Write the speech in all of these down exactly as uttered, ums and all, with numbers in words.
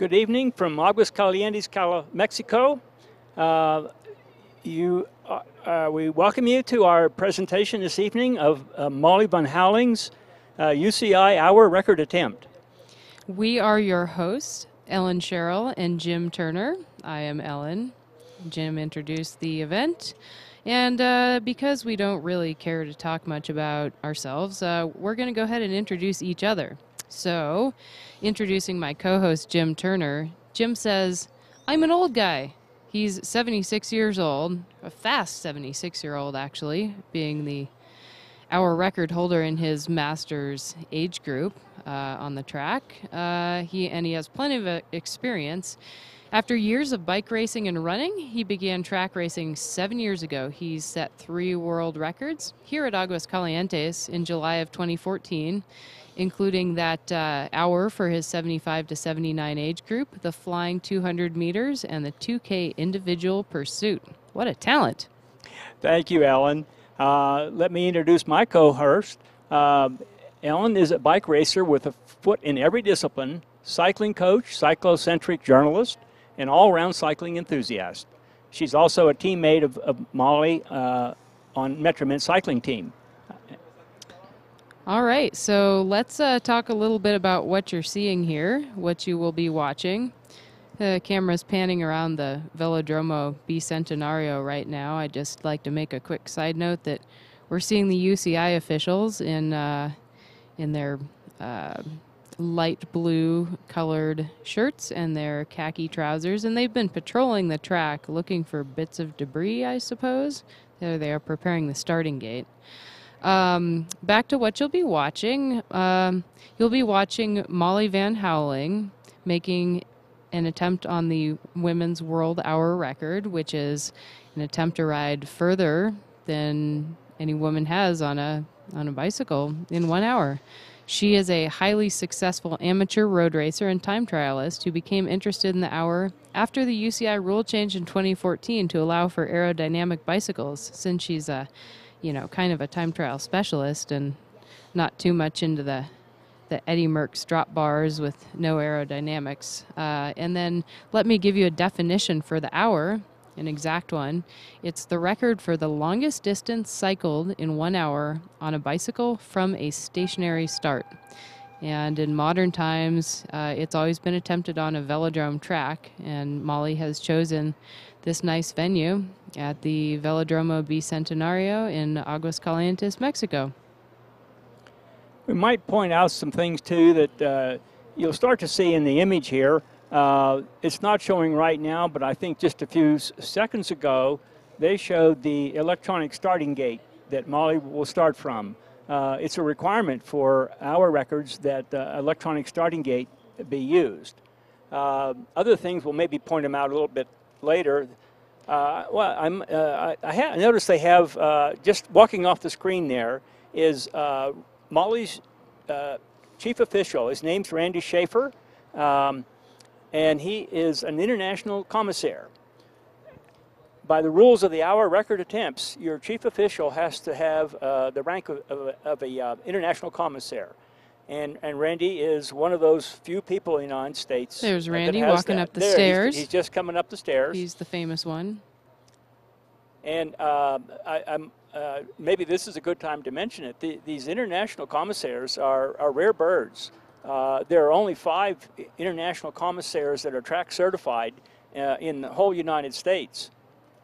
Good evening from Aguascalientes, Cali- Mexico. Uh, you, uh, uh, we welcome you to our presentation this evening of uh, Molly Van Houweling's uh, U C I Hour Record Attempt. We are your hosts, Ellen Sherrill and Jim Turner. I am Ellen. Jim introduced the event. And uh, because we don't really care to talk much about ourselves, uh, we're going to go ahead and introduce each other. So, introducing my co-host, Jim Turner, Jim says, I'm an old guy. He's seventy-six years old, a fast seventy-six-year-old, actually, being the hour record holder in his master's age group uh, on the track. Uh, he and he has plenty of uh, experience. After years of bike racing and running, he began track racing seven years ago. He's set three world records here at Aguascalientes in July of twenty fourteen, including that uh, hour for his seventy-five to seventy-nine age group, the flying two hundred meters, and the two K individual pursuit. What a talent. Thank you, Ellen. Uh, let me introduce my co-host. Uh, Ellen is a bike racer with a foot in every discipline, cycling coach, cyclocentric journalist, and all-around cycling enthusiast. She's also a teammate of, of Molly uh, on Metromin cycling team. All right, so let's uh, talk a little bit about what you're seeing here, what you will be watching. The camera's panning around the Velodromo Bicentenario right now. I'd just like to make a quick side note that we're seeing the U C I officials in uh, in their uh, light blue colored shirts and their khaki trousers, and they've been patrolling the track looking for bits of debris, I suppose. There they are preparing the starting gate. Um, back to what you'll be watching. Um, you'll be watching Molly Van Houweling making an attempt on the women's world hour record, which is an attempt to ride further than any woman has on a on a bicycle in one hour. She is a highly successful amateur road racer and time trialist who became interested in the hour after the U C I rule change in twenty fourteen to allow for aerodynamic bicycles, since she's a, you know, kind of a time trial specialist and not too much into the the Eddie Merckx drop bars with no aerodynamics. Uh, and then let me give you a definition for the hour, an exact one. It's the record for the longest distance cycled in one hour on a bicycle from a stationary start. And in modern times, uh, it's always been attempted on a velodrome track, and Molly has chosen this nice venue at the Velodromo Bicentenario in Aguascalientes, Mexico. We might point out some things, too, that uh, you'll start to see in the image here. Uh, it's not showing right now, but I think just a few s- seconds ago, they showed the electronic starting gate that Molly will start from. Uh, it's a requirement for our records that uh, electronic starting gate be used. Uh, other things, we'll maybe point them out a little bit later. Uh, well, I'm, uh, I, I ha- noticed they have, uh, just walking off the screen there, is uh, Molly's uh, chief official. His name's Randy Schaefer, um, and he is an international commissaire. By the rules of the hour record attempts, your chief official has to have uh, the rank of, of, of a uh, international commissaire. And, and Randy is one of those few people in the United States. There's Randy that has walking that. up the there, stairs. He's, he's just coming up the stairs. He's the famous one. And uh, I, I'm, uh, maybe this is a good time to mention it. The, these international commissaires are, are rare birds. Uh, there are only five international commissaires that are track certified uh, in the whole United States.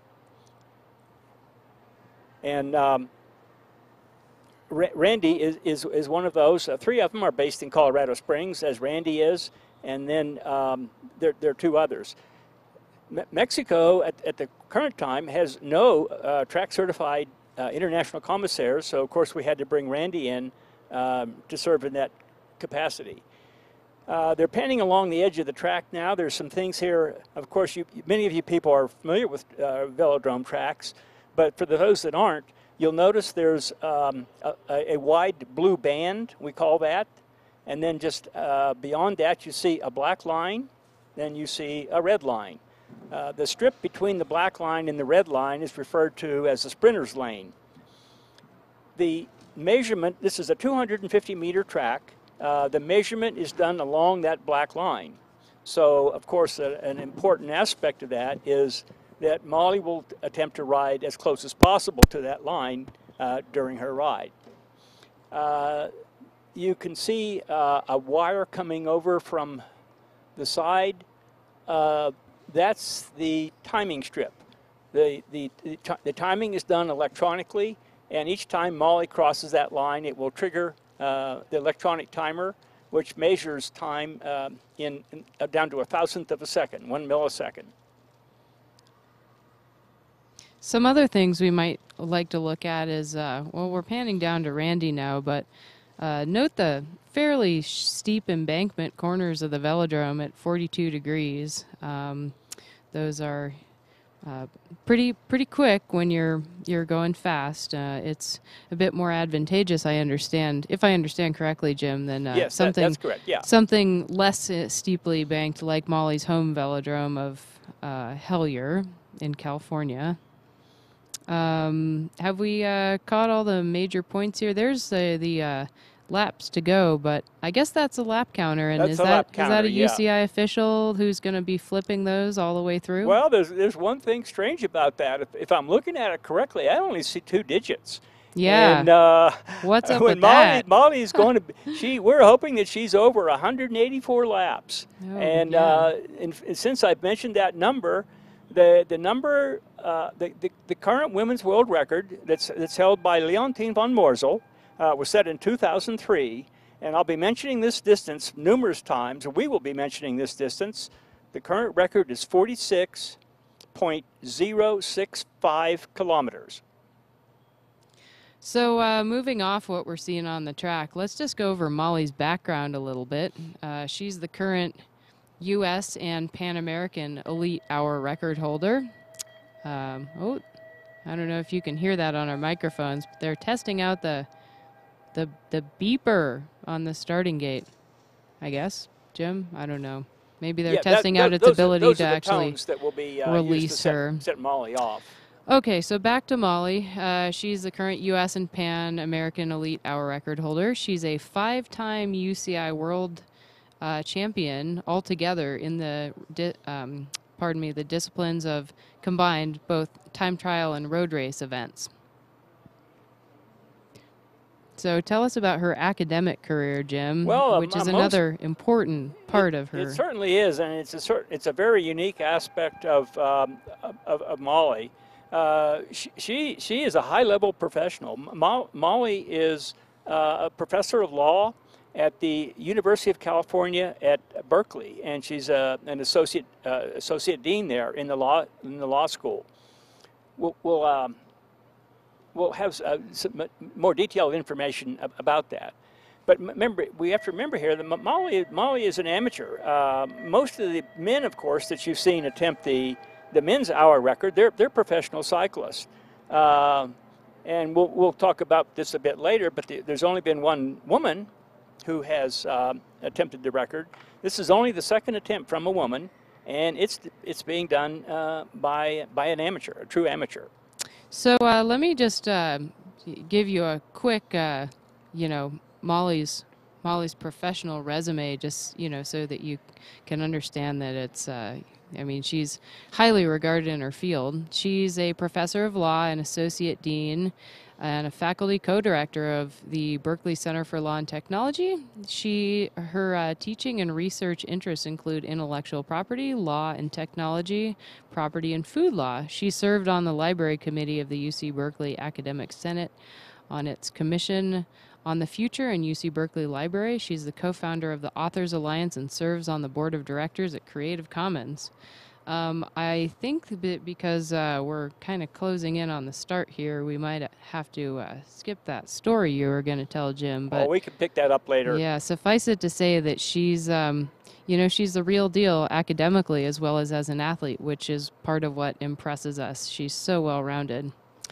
And um, R- Randy is, is, is one of those. Uh, three of them are based in Colorado Springs, as Randy is, and then um, there, there are two others. Me- Mexico, at, at the current time, has no uh, track-certified uh, international commissaires, so of course we had to bring Randy in um, to serve in that capacity. Uh, they're panning along the edge of the track now. There's some things here. Of course, you, many of you people are familiar with uh, velodrome tracks, but for those that aren't, you'll notice there's um, a, a wide blue band, we call that, and then just uh, beyond that you see a black line, then you see a red line. Uh, the strip between the black line and the red line is referred to as the sprinter's lane. The measurement, this is a two hundred fifty meter track. Uh, the measurement is done along that black line. So, of course, a, an important aspect of that is that Molly will attempt to ride as close as possible to that line uh, during her ride. Uh, you can see uh, a wire coming over from the side. Uh, that's the timing strip. The, the, the, the timing is done electronically, and each time Molly crosses that line, it will trigger uh, the electronic timer, which measures time uh, in, in uh, down to a thousandth of a second, one millisecond. Some other things we might like to look at is, uh, well, we're panning down to Randy now, but uh, note the fairly steep embankment corners of the velodrome at forty-two degrees. Um, those are uh, pretty pretty quick when you're you're going fast. Uh, it's a bit more advantageous, I understand, if I understand correctly, Jim, than uh, yes, something that, that's correct. Yeah, something less uh, steeply banked like Molly's home velodrome of uh, Hellier in California. Um, have we uh, caught all the major points here? There's uh, the uh, laps to go, but I guess that's a lap counter. And that's is a that lap is counter, that a yeah. U C I official who's going to be flipping those all the way through? Well, there's there's one thing strange about that. If, if I'm looking at it correctly, I only see two digits. Yeah. And uh, what's up when with Molly, that? Molly's going to, be, she, we're hoping that she's over one hundred eighty-four laps. Oh, and, yeah. uh, and, and since I've mentioned that number, the the number, uh, the, the the current women's world record that's that's held by Leontine von Moorsel uh, was set in two thousand three. And I'll be mentioning this distance numerous times, or we will be mentioning this distance. The current record is forty-six point zero six five kilometers. So uh, moving off what we're seeing on the track, let's just go over Molly's background a little bit. Uh, she's the current U S and Pan American Elite Hour record holder. Um, oh, I don't know if you can hear that on our microphones, but they're testing out the the the beeper on the starting gate, I guess. Jim, I don't know. Maybe they're yeah, testing that, out its those ability are, those to are the actually tones that will be, uh, release used to set, her. set Molly off. Okay, so back to Molly. Uh, she's the current U S and Pan American Elite Hour record holder. She's a five-time U C I World uh, champion altogether in the, di um, pardon me, the disciplines of combined both time trial and road race events. So tell us about her academic career, Jim, Well, which um, is uh, another important part it, of her. It certainly is, and it's a cert it's a very unique aspect of um, of, of Molly. Uh, she, she she is a high-level professional. Mo Molly is uh, a professor of law at the University of California at Berkeley, and she's uh, an associate uh, associate dean there in the law in the law school. We'll, we'll um, We'll have uh, some more detailed information about that. But remember, we have to remember here that Molly, Molly is an amateur. Uh, most of the men, of course, that you've seen attempt the, the men's hour record, they're, they're professional cyclists. Uh, and we'll, we'll talk about this a bit later, but the, there's only been one woman who has uh, attempted the record. This is only the second attempt from a woman, and it's, it's being done uh, by, by an amateur, a true amateur. So uh, let me just uh, give you a quick, uh, you know, Molly's Molly's professional resume, just, you know, so that you can understand that it's, uh, I mean, she's highly regarded in her field. She's a professor of law and associate dean and a faculty co-director of the Berkeley Center for Law and Technology. She, her uh, teaching and research interests include intellectual property, law and technology, property and food law. She served on the library committee of the U C Berkeley Academic Senate on its commission on the future in U C Berkeley Library. She's the co-founder of the Authors Alliance and serves on the board of directors at Creative Commons. Um, I think that because uh, we're kind of closing in on the start here, we might have to uh, skip that story you were going to tell, Jim. But oh, we can pick that up later. Yeah, suffice it to say that she's, um, you know, she's the real deal academically as well as as an athlete, which is part of what impresses us. She's so well-rounded.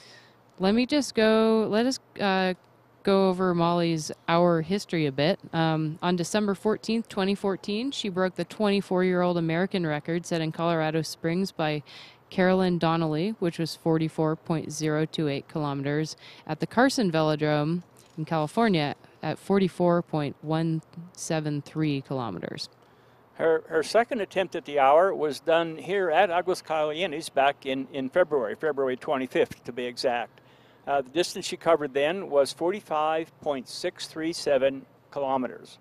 Let me just go, let us uh, go over Molly's hour history a bit. Um, on December fourteenth, twenty fourteen, she broke the twenty-four-year-old American record set in Colorado Springs by Carolyn Donnelly, which was forty-four point zero two eight kilometers, at the Carson Velodrome in California at forty-four point one seven three kilometers. Her, her second attempt at the hour was done here at Aguascalientes back in, in February, February twenty-fifth to be exact. Uh, the distance she covered then was forty-five point six three seven kilometers.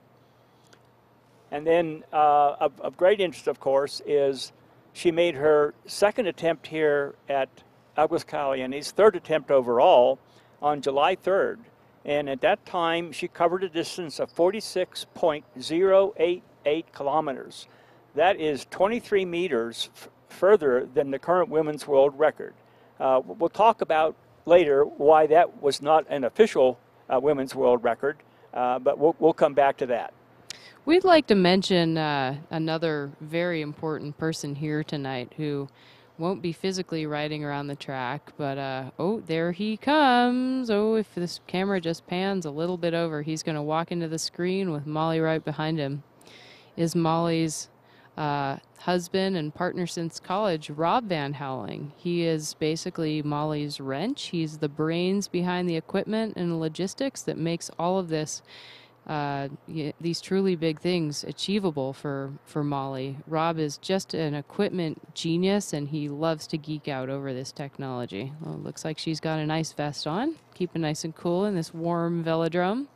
And then uh, of, of great interest, of course, is she made her second attempt here at Aguascalientes, third attempt overall, on July third. And at that time, she covered a distance of forty-six point zero eight eight kilometers. That is twenty-three meters f further than the current women's world record. Uh, we'll talk about later why that was not an official uh, women's world record, uh, but we'll, we'll come back to that. We'd like to mention uh, another very important person here tonight who won't be physically riding around the track, but uh, oh, there he comes. Oh, if this camera just pans a little bit over, he's going to walk into the screen with Molly right behind him. Is Molly's uh, husband and partner since college, Rob Van Houweling. He is basically Molly's wrench. He's the brains behind the equipment and logistics that makes all of this, uh, these truly big things achievable for, for Molly. Rob is just an equipment genius, and he loves to geek out over this technology. Well, it looks like she's got a nice vest on, keeping nice and cool in this warm velodrome.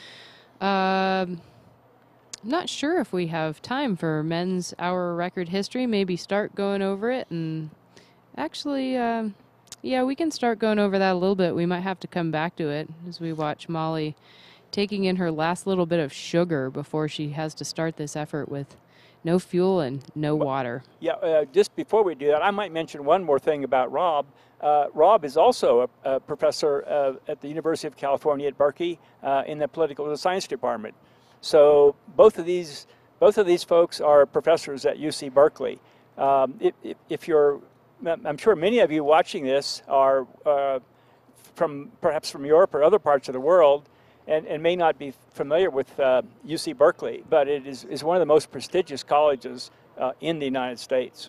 Um... Not sure if we have time for men's hour record history. Maybe start going over it, and actually, uh, yeah, we can start going over that a little bit. We might have to come back to it as we watch Molly taking in her last little bit of sugar before she has to start this effort with no fuel and no water. Yeah, uh, just before we do that, I might mention one more thing about Rob. Uh, Rob is also a, a professor uh, at the University of California at Berkeley uh, in the political science department. So both of these, both of these folks are professors at U C Berkeley. Um, if, if, if you're, I'm sure many of you watching this are uh, from perhaps from Europe or other parts of the world, and, and may not be familiar with uh, U C Berkeley, but it is, is one of the most prestigious colleges uh, in the United States.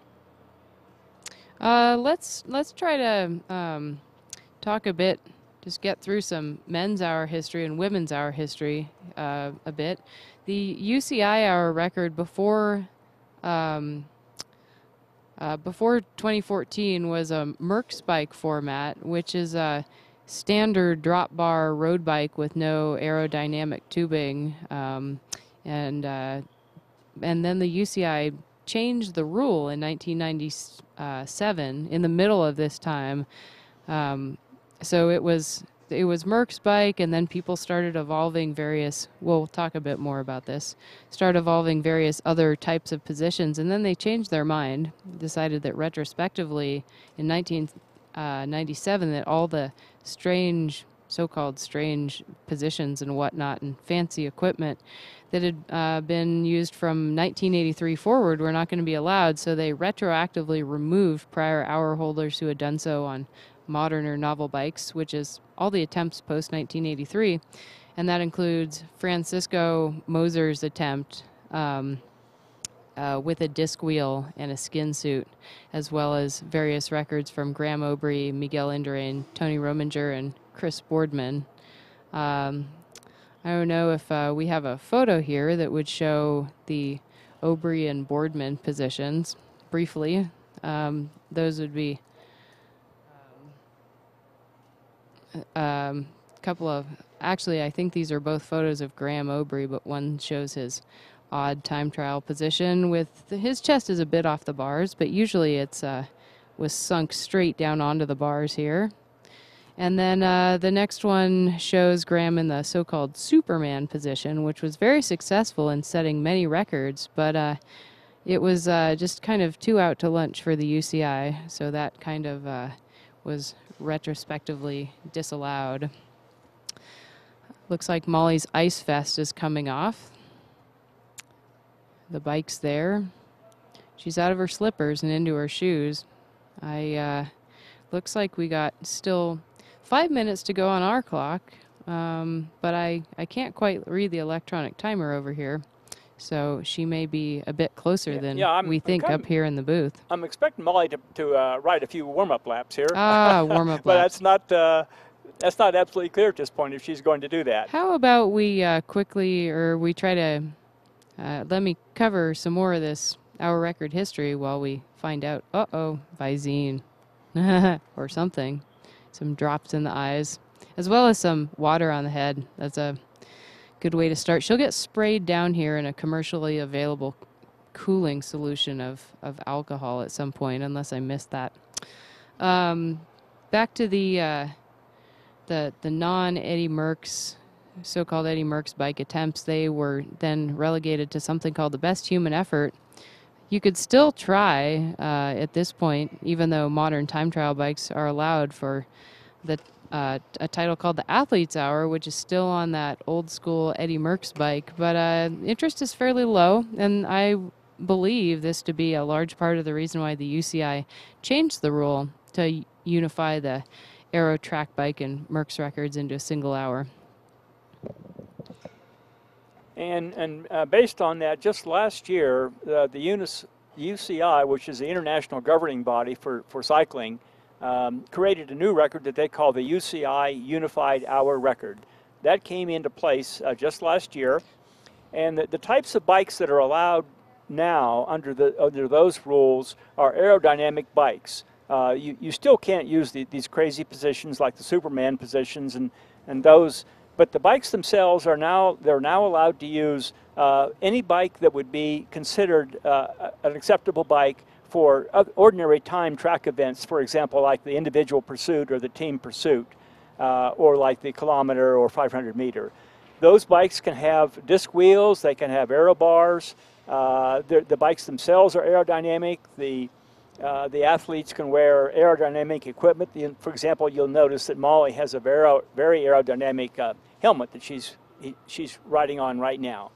Uh, let's let's try to um, talk a bit. Just get through some men's hour history and women's hour history uh, a bit. The U C I hour record before um, uh, before twenty fourteen was a Merckx bike format, which is a standard drop bar road bike with no aerodynamic tubing, um, and uh, and then the U C I changed the rule in nineteen ninety-seven in the middle of this time. Um, So it was it was Merck's bike, and then people started evolving various, we'll talk a bit more about this, start evolving various other types of positions, and then they changed their mind, decided that retrospectively in nineteen ninety-seven that all the strange, so-called strange positions and whatnot and fancy equipment that had uh, been used from nineteen eighty-three forward were not going to be allowed, so they retroactively removed prior hour holders who had done so on modern or novel bikes, which is all the attempts post nineteen eighty-three, and that includes Francisco Moser's attempt um, uh, with a disc wheel and a skin suit, as well as various records from Graham Obrey, Miguel Indurain, Tony Rominger, and Chris Boardman. Um, I don't know if uh, we have a photo here that would show the Obrey and Boardman positions briefly. Um, those would be a um, couple of, actually I think these are both photos of Graham Obrey, but one shows his odd time trial position with the, his chest is a bit off the bars, but usually it's uh, was sunk straight down onto the bars here. And then uh, the next one shows Graham in the so-called Superman position, which was very successful in setting many records, but uh, it was uh, just kind of too out to lunch for the U C I, so that kind of uh, was retrospectively disallowed. Looks like Molly's ice vest is coming off. The bike's there. She's out of her slippers and into her shoes. I uh, looks like we got still five minutes to go on our clock, um, but I, I can't quite read the electronic timer over here. So she may be a bit closer yeah, than yeah, we think up here in the booth. I'm expecting Molly to, to uh, ride a few warm-up laps here. Ah, warm-up but laps. that's not uh, that's not absolutely clear at this point if she's going to do that. How about we uh, quickly, or we try to Uh, let me cover some more of this hour record history while we find out, uh-oh, Visine or something. Some drops in the eyes, as well as some water on the head. That's a good way to start. She'll get sprayed down here in a commercially available cooling solution of, of alcohol at some point, unless I missed that. Um, back to the uh, the the non-Eddie Merckx, so-called Eddie Merckx bike attempts. They were then relegated to something called the best human effort. You could still try uh, at this point, even though modern time trial bikes are allowed, for the uh, a title called the Athlete's Hour, which is still on that old school Eddie Merckx bike. But uh, interest is fairly low, and I believe this to be a large part of the reason why the U C I changed the rule to unify the Aero track bike and Merckx records into a single hour. And, and uh, based on that, just last year, uh, the Unis, U C I, which is the international governing body for, for cycling, um, created a new record that they call the U C I Unified Hour Record. That came into place uh, just last year. And the, the types of bikes that are allowed now under, the, under those rules are aerodynamic bikes. Uh, you, you still can't use the, these crazy positions like the Superman positions and, and those. But the bikes themselves are now, they're now allowed to use uh, any bike that would be considered uh, an acceptable bike for ordinary time track events, for example, like the individual pursuit or the team pursuit, uh, or like the kilometer or five hundred meter. Those bikes can have disc wheels, they can have aero bars, uh, the bikes themselves are aerodynamic. The Uh, the athletes can wear aerodynamic equipment. The, for example, you'll notice that Molly has a very, very aerodynamic uh, helmet that she's he, she's riding on right now.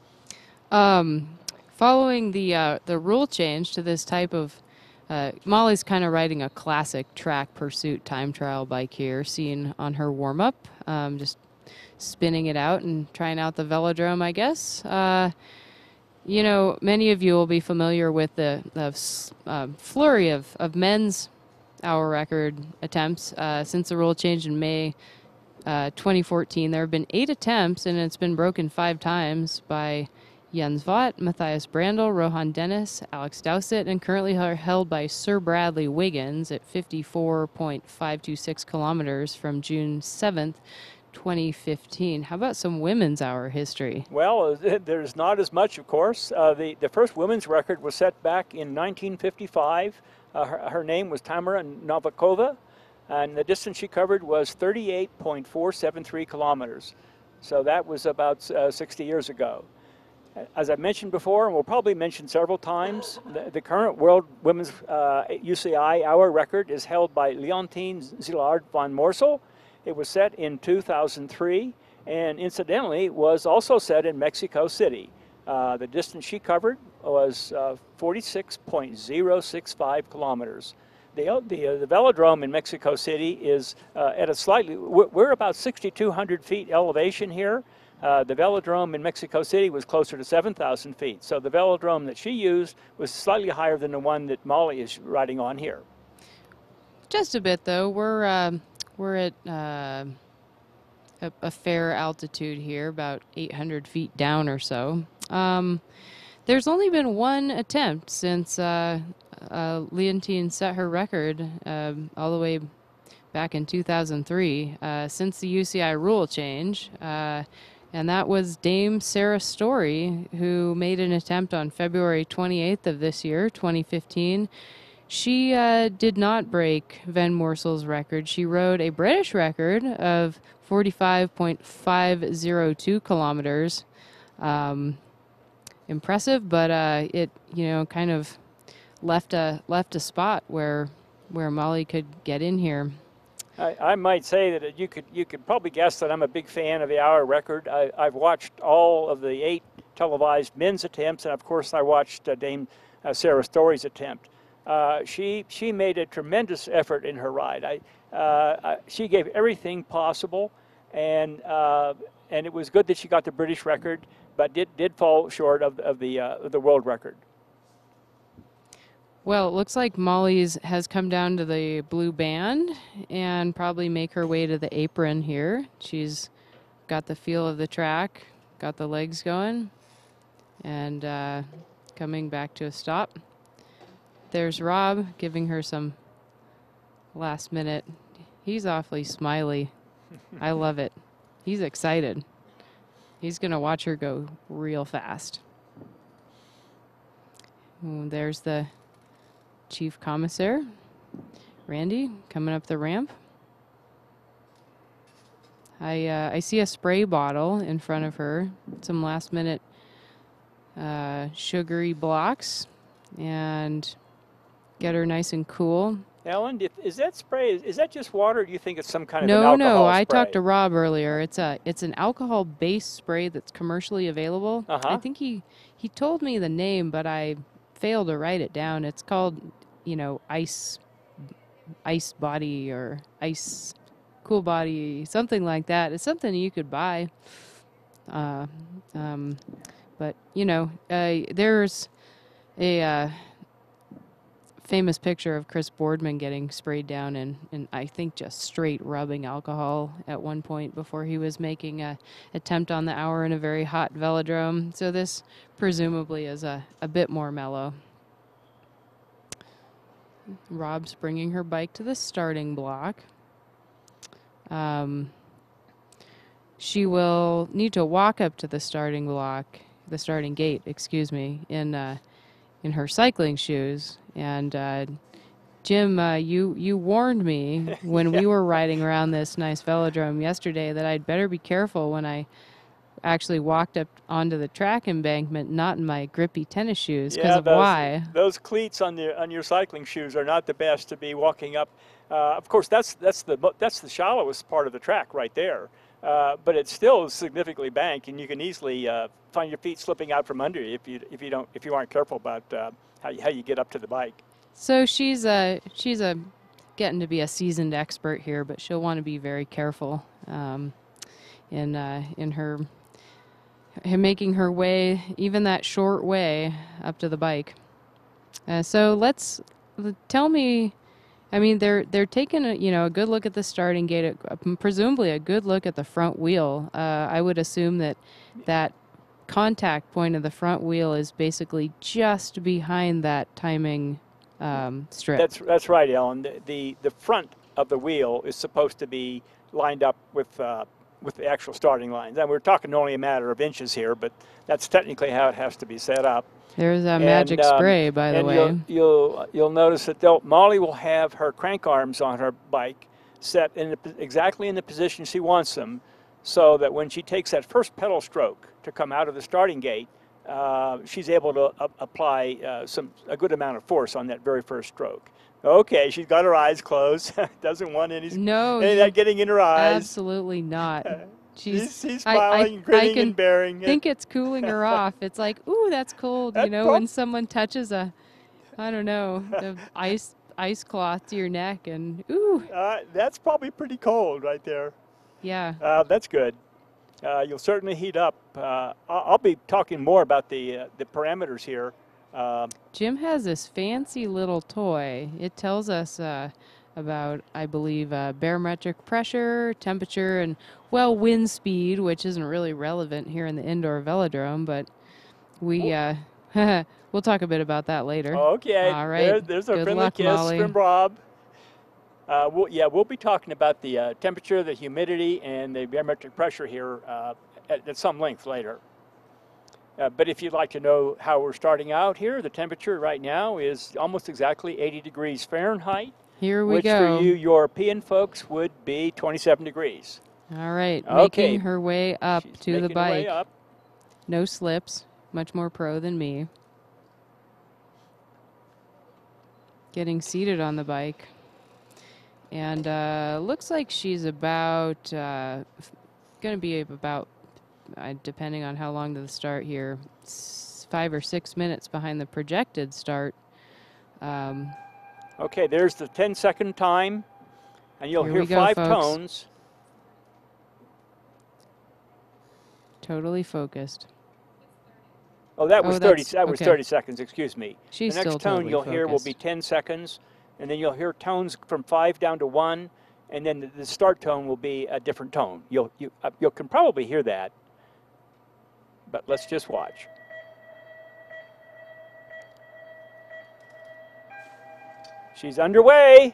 Um, following the uh, the rule change to this type of, uh, Molly's kind of riding a classic track pursuit time trial bike here, seen on her warm up, um, just spinning it out and trying out the velodrome, I guess. Uh, You know, many of you will be familiar with the, the uh, flurry of, of men's hour record attempts. Uh, since the rule changed in May uh, twenty fourteen, there have been eight attempts, and it's been broken five times by Jens Vogt, Matthias Brandl, Rohan Dennis, Alex Dowsett, and currently are held by Sir Bradley Wiggins at fifty-four point five two six kilometers from June seventh, twenty fifteen. How about some women's hour history? Well, there's not as much, of course. Uh, the, the first women's record was set back in nineteen fifty-five. Uh, her, her name was Tamara Novikova, and the distance she covered was thirty-eight point four seven three kilometers. So that was about uh, sixty years ago. As I mentioned before, and we'll probably mention several times, the, the current world women's uh, U C I hour record is held by Leontine Szilard van Moorsel. It was set in two thousand three, and incidentally was also set in Mexico City. Uh, the distance she covered was uh, forty-six point zero six five kilometers. The, the, uh, the velodrome in Mexico City is uh, at a slightly, we're, we're about sixty-two hundred feet elevation here. Uh, the velodrome in Mexico City was closer to seven thousand feet. So the velodrome that she used was slightly higher than the one that Molly is riding on here. Just a bit, though. We're... Uh We're at uh, a, a fair altitude here, about eight hundred feet down or so. Um, there's only been one attempt since uh, uh, Leontine set her record uh, all the way back in two thousand three, uh, since the U C I rule change. Uh, and that was Dame Sarah Story, who made an attempt on February twenty-eighth of this year, twenty fifteen. She uh, did not break Van Moorsel's record. She rode a British record of forty-five point five zero two kilometers. Um, impressive, but uh, it you know kind of left a left a spot where where Molly could get in here. I, I might say that you could you could probably guess that I'm a big fan of the hour record. I, I've watched all of the eight televised men's attempts, and of course I watched uh, Dame uh, Sarah Story's attempt. Uh, she she made a tremendous effort in her ride. I, uh, I she gave everything possible, and uh, and it was good that she got the British record, but did did fall short of of the uh, the world record. Well, it looks like Molly's has come down to the blue band and probably make her way to the apron here. She's got the feel of the track, got the legs going. and uh, coming back to a stop. There's Rob giving her some last minute. He's awfully smiley. I love it. He's excited. He's going to watch her go real fast. Ooh, there's the chief commissaire, Randy, coming up the ramp. I uh, I see a spray bottle in front of her, some last minute uh, sugary blocks, and get her nice and cool. Ellen, is that spray, is that just water, or do you think it's some kind no, of an alcohol No, I spray? talked to Rob earlier. It's a it's an alcohol-based spray that's commercially available. Uh-huh. I think he, he told me the name, but I failed to write it down. It's called, you know, ice ice body or ice cool body, something like that. It's something you could buy. Uh, um, but, you know, uh, there's a... Uh, famous picture of Chris Boardman getting sprayed down and, and I think just straight rubbing alcohol at one point before he was making a attempt on the hour in a very hot velodrome. So this presumably is a, a bit more mellow. Rob's bringing her bike to the starting block. Um, she will need to walk up to the starting block, the starting gate, excuse me, in uh, in her cycling shoes. And uh, Jim, uh, you you warned me when yeah. we were riding around this nice velodrome yesterday that I'd better be careful when I actually walked up onto the track embankment, not in my grippy tennis shoes, because yeah, of those, why. Those cleats on the on your cycling shoes are not the best to be walking up. Uh, of course, that's that's the that's the shallowest part of the track right there. Uh, but it's still significantly banked, and you can easily uh, find your feet slipping out from under you if you if you don't if you aren't careful about uh, how you, how you get up to the bike. So she's a she's a getting to be a seasoned expert here, but she'll want to be very careful um, in uh, in her, her making her way, even that short way up to the bike. Uh, so let's tell me. I mean, they're they're taking a you know a good look at the starting gate, uh, presumably a good look at the front wheel. Uh, I would assume that that contact point of the front wheel is basically just behind that timing um, strip. That's that's right, Ellen. The, the the front of the wheel is supposed to be lined up with uh, with the actual starting lines, and we're talking only a matter of inches here, but that's technically how it has to be set up. There's a and, magic um, spray, by the and way. You'll, you'll, you'll notice that they'll, Molly will have her crank arms on her bike set in the, exactly in the position she wants them, so that when she takes that first pedal stroke to come out of the starting gate, uh, she's able to uh, apply uh, some a good amount of force on that very first stroke. Okay, she's got her eyes closed. Doesn't want any, no, any of that getting in her eyes. Absolutely not. She's, she's smiling, I, I, grinning, I can and bearing. think it's cooling her off. It's like, ooh, that's cold. That's you know, when someone touches a, I don't know, the ice ice cloth to your neck, and ooh. Uh, that's probably pretty cold right there. Yeah. Uh, that's good. Uh, you'll certainly heat up. Uh, I'll, I'll be talking more about the uh, the parameters here. Uh, Jim has this fancy little toy. It tells us uh, about, I believe, uh, barometric pressure, temperature, and, well, wind speed, which isn't really relevant here in the indoor velodrome, but we, uh, we'll talk a bit about that later. Okay. All right. There, there's a Good friendly luck, kiss Molly. from Rob. Uh, we'll, yeah, we'll be talking about the uh, temperature, the humidity, and the barometric pressure here uh, at, at some length later. Uh, but if you'd like to know how we're starting out here, the temperature right now is almost exactly eighty degrees Fahrenheit. Here we which go. for you European folks would be twenty-seven degrees. All right. Okay. Making her way up She's to the making her way bike. up. No slips. Much more pro than me. Getting seated on the bike. And uh, looks like she's about, uh, going to be about, uh, depending on how long to the start here, s five or six minutes behind the projected start. Um, okay, there's the ten second time, and you'll Here hear we go, five folks. tones. Totally focused. Oh, that was Oh, thirty. that's- That was okay. thirty seconds. Excuse me. She's the next still tone totally you'll hear will be focused. ten seconds, and then you'll hear tones from five down to one, and then the, the start tone will be a different tone. You'll you uh, you can probably hear that, but let's just watch. She's underway.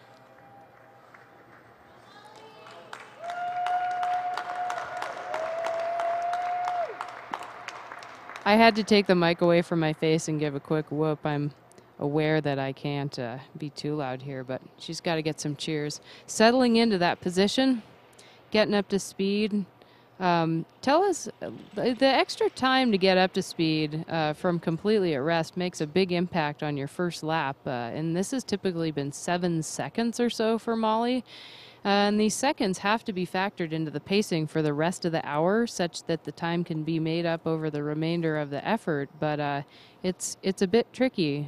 I had to take the mic away from my face and give a quick whoop. I'm aware that I can't uh, be too loud here, but she's got to get some cheers. Settling into that position, getting up to speed. Um, tell us, uh, the extra time to get up to speed uh, from completely at rest makes a big impact on your first lap, uh, and this has typically been seven seconds or so for Molly. Uh, and these seconds have to be factored into the pacing for the rest of the hour, such that the time can be made up over the remainder of the effort. But uh, it's it's a bit tricky.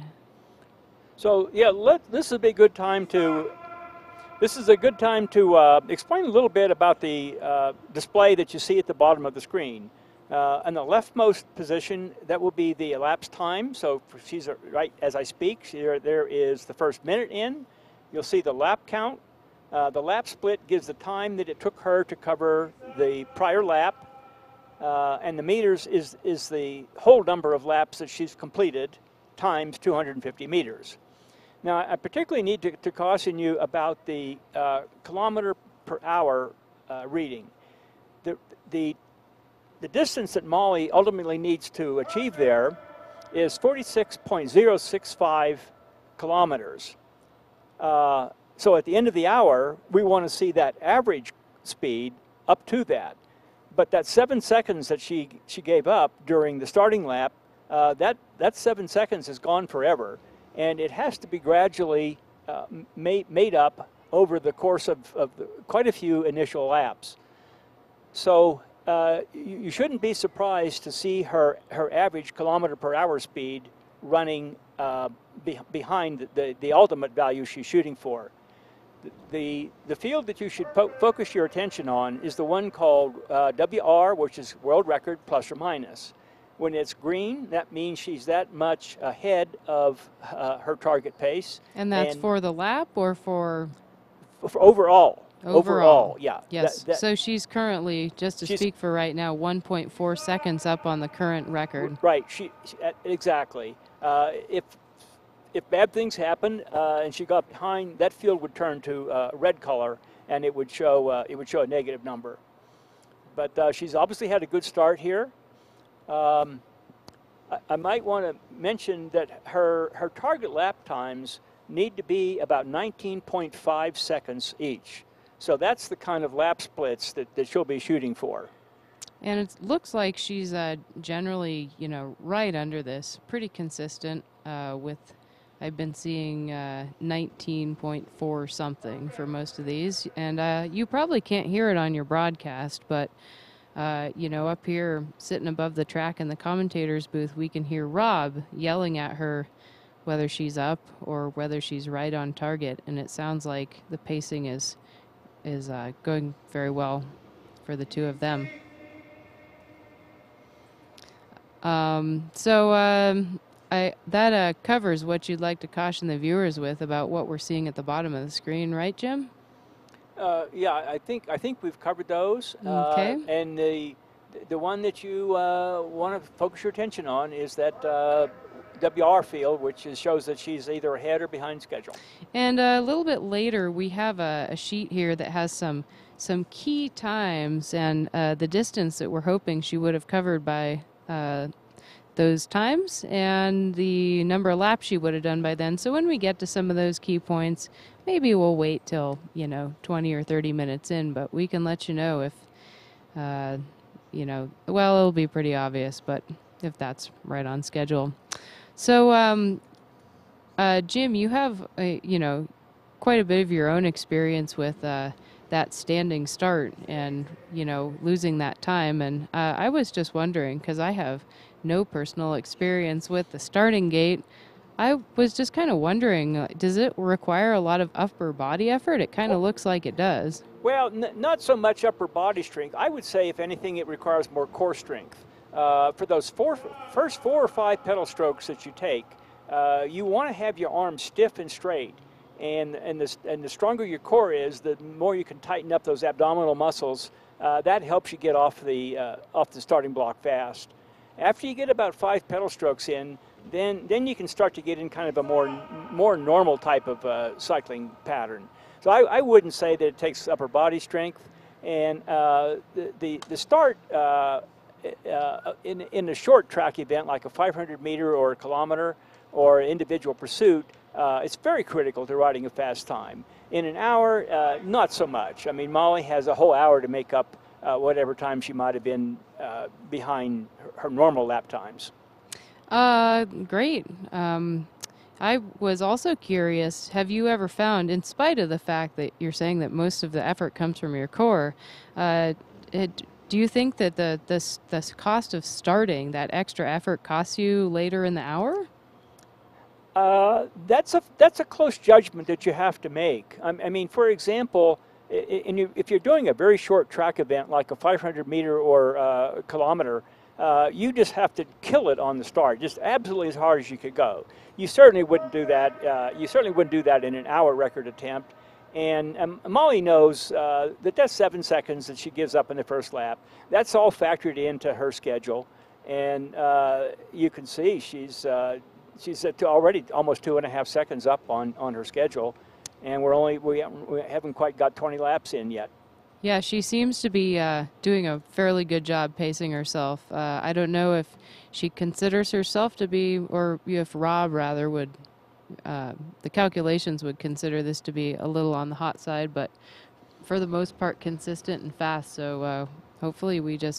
So yeah, let, this is a big good time to. This is a good time to uh, explain a little bit about the uh, display that you see at the bottom of the screen. Uh, in the leftmost position, that will be the elapsed time. So she's right as I speak. There, there is the first minute in. You'll see the lap count. Uh, the lap split gives the time that it took her to cover the prior lap, uh, and the meters is, is the whole number of laps that she's completed times two hundred fifty meters. Now, I particularly need to, to caution you about the uh, kilometer per hour uh, reading. The, the, the distance that Molly ultimately needs to achieve there is forty-six point zero six five kilometers. Uh, So at the end of the hour, we want to see that average speed up to that. But that seven seconds that she, she gave up during the starting lap, uh, that, that seven seconds is gone forever. And it has to be gradually uh, made, made up over the course of, of the, quite a few initial laps. So uh, you, you shouldn't be surprised to see her, her average kilometer per hour speed running uh, be, behind the, the ultimate value she's shooting for. The, the field that you should po focus your attention on is the one called uh, W R, which is world record plus or minus. When it's green, that means she's that much ahead of uh, her target pace. And that's and for the lap or for? For overall. Overall, overall yeah. Yes, that, that, so she's currently, just to speak for right now, one point four seconds up on the current record. Right, she, she exactly. Uh, if If bad things happen uh, and she got behind, that field would turn to uh, red color, and it would show uh, it would show a negative number. But uh, she's obviously had a good start here. Um, I, I might want to mention that her her target lap times need to be about nineteen point five seconds each. So that's the kind of lap splits that, that she'll be shooting for. And it looks like she's uh, generally, you know, right under this, pretty consistent uh, with. I've been seeing uh, nineteen point four something for most of these, and uh, you probably can't hear it on your broadcast, but uh, you know, up here sitting above the track in the commentator's booth, we can hear Rob yelling at her whether she's up or whether she's right on target, and it sounds like the pacing is is uh, going very well for the two of them. Um, so. Um, I, that uh, covers what you'd like to caution the viewers with about what we're seeing at the bottom of the screen, right, Jim? Uh, yeah, I think I think we've covered those. Okay. Uh, and the the one that you uh, want to focus your attention on is that uh, W R field, which is, shows that she's either ahead or behind schedule. And a little bit later, we have a, a sheet here that has some some key times and uh, the distance that we're hoping she would have covered by. Uh, those times and the number of laps she would have done by then. So when we get to some of those key points, maybe we'll wait till, you know, twenty or thirty minutes in, but we can let you know if, uh, you know, well, it'll be pretty obvious, but if that's right on schedule. So, um, uh, Jim, you have, uh, you know, quite a bit of your own experience with uh, that standing start and, you know, losing that time. And uh, I was just wondering, because I have no personal experience with the starting gate. I was just kind of wondering, does it require a lot of upper body effort? It kind of well, looks like it does. Well, n not so much upper body strength. I would say, if anything, it requires more core strength. Uh, for those four, first four or five pedal strokes that you take, uh, you want to have your arms stiff and straight. And, and, the, and the stronger your core is, the more you can tighten up those abdominal muscles. Uh, that helps you get off the, uh, off the starting block fast. After you get about five pedal strokes in, then then you can start to get in kind of a more more normal type of uh, cycling pattern. So I, I wouldn't say that it takes upper body strength, and uh, the, the the start uh, uh, in in a short track event like a five hundred meter or a kilometer or individual pursuit, uh, it's very critical to riding a fast time. In an hour, uh, not so much. I mean, Molly has a whole hour to make up uh, whatever time she might have been uh, behind her, her normal lap times. Uh, great. Um, I was also curious, have you ever found, in spite of the fact that you're saying that most of the effort comes from your core, uh, it, do you think that the, the, the cost of starting, that extra effort, costs you later in the hour? Uh, that's a that's a close judgment that you have to make. I, I mean, for example, in you, if you're doing a very short track event like a five hundred meter or uh, kilometer, uh, you just have to kill it on the start, just absolutely as hard as you could go. You certainly wouldn't do that. Uh, you certainly wouldn't do that in an hour record attempt. And um, Molly knows uh, that that's seven seconds that she gives up in the first lap. That's all factored into her schedule, and uh, you can see she's. Uh, She's already almost two and a half seconds up on, on her schedule, and we're only we haven't, we haven't quite got twenty laps in yet. Yeah, she seems to be uh, doing a fairly good job pacing herself. Uh, I don't know if she considers herself to be, or if Rob rather would, uh, the calculations would consider this to be a little on the hot side, but for the most part consistent and fast. So uh, hopefully we just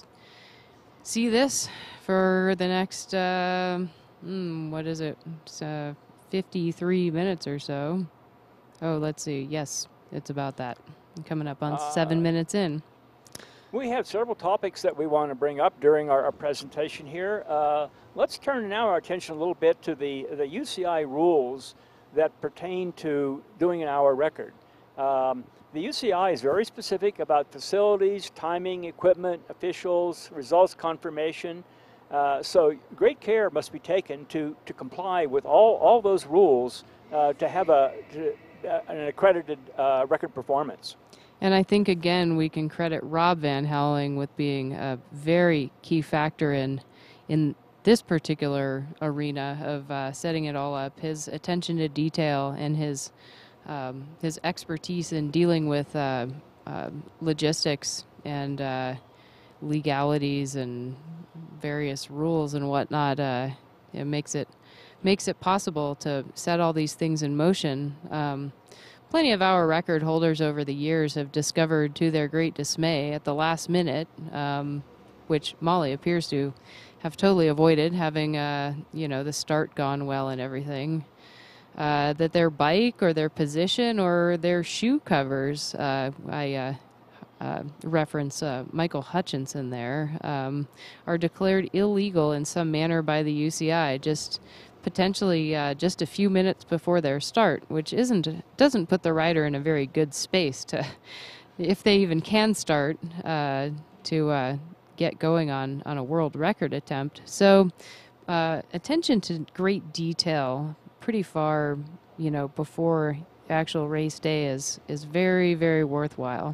see this for the next. Uh, Mm, what is it? It's uh, fifty-three minutes or so. Oh, let's see. Yes, it's about that. I'm coming up on uh, seven minutes in. We have several topics that we want to bring up during our, our presentation here. Uh, let's turn now our attention a little bit to the, the U C I rules that pertain to doing an hour record. Um, the U C I is very specific about facilities, timing, equipment, officials, results confirmation. Uh, so great care must be taken to, to comply with all, all those rules uh, to have a, to, uh, an accredited uh, record performance. And I think, again, we can credit Rob Van Houweling with being a very key factor in, in this particular arena of uh, setting it all up. His attention to detail and his, um, his expertise in dealing with uh, uh, logistics and uh, legalities and various rules and whatnot, uh, it makes it makes it possible to set all these things in motion. Um, plenty of hour record holders over the years have discovered, to their great dismay, at the last minute, um, which Molly appears to have totally avoided, having uh, you know the start gone well and everything, uh, that their bike or their position or their shoe covers, uh, I. Uh, Uh, reference uh, Michael Hutchinson there, um, are declared illegal in some manner by the U C I, just potentially uh, just a few minutes before their start, which isn't doesn't put the rider in a very good space to, if they even can start, uh, to uh, get going on on a world record attempt. So uh, attention to great detail pretty far, you know, before actual race day is is very, very worthwhile.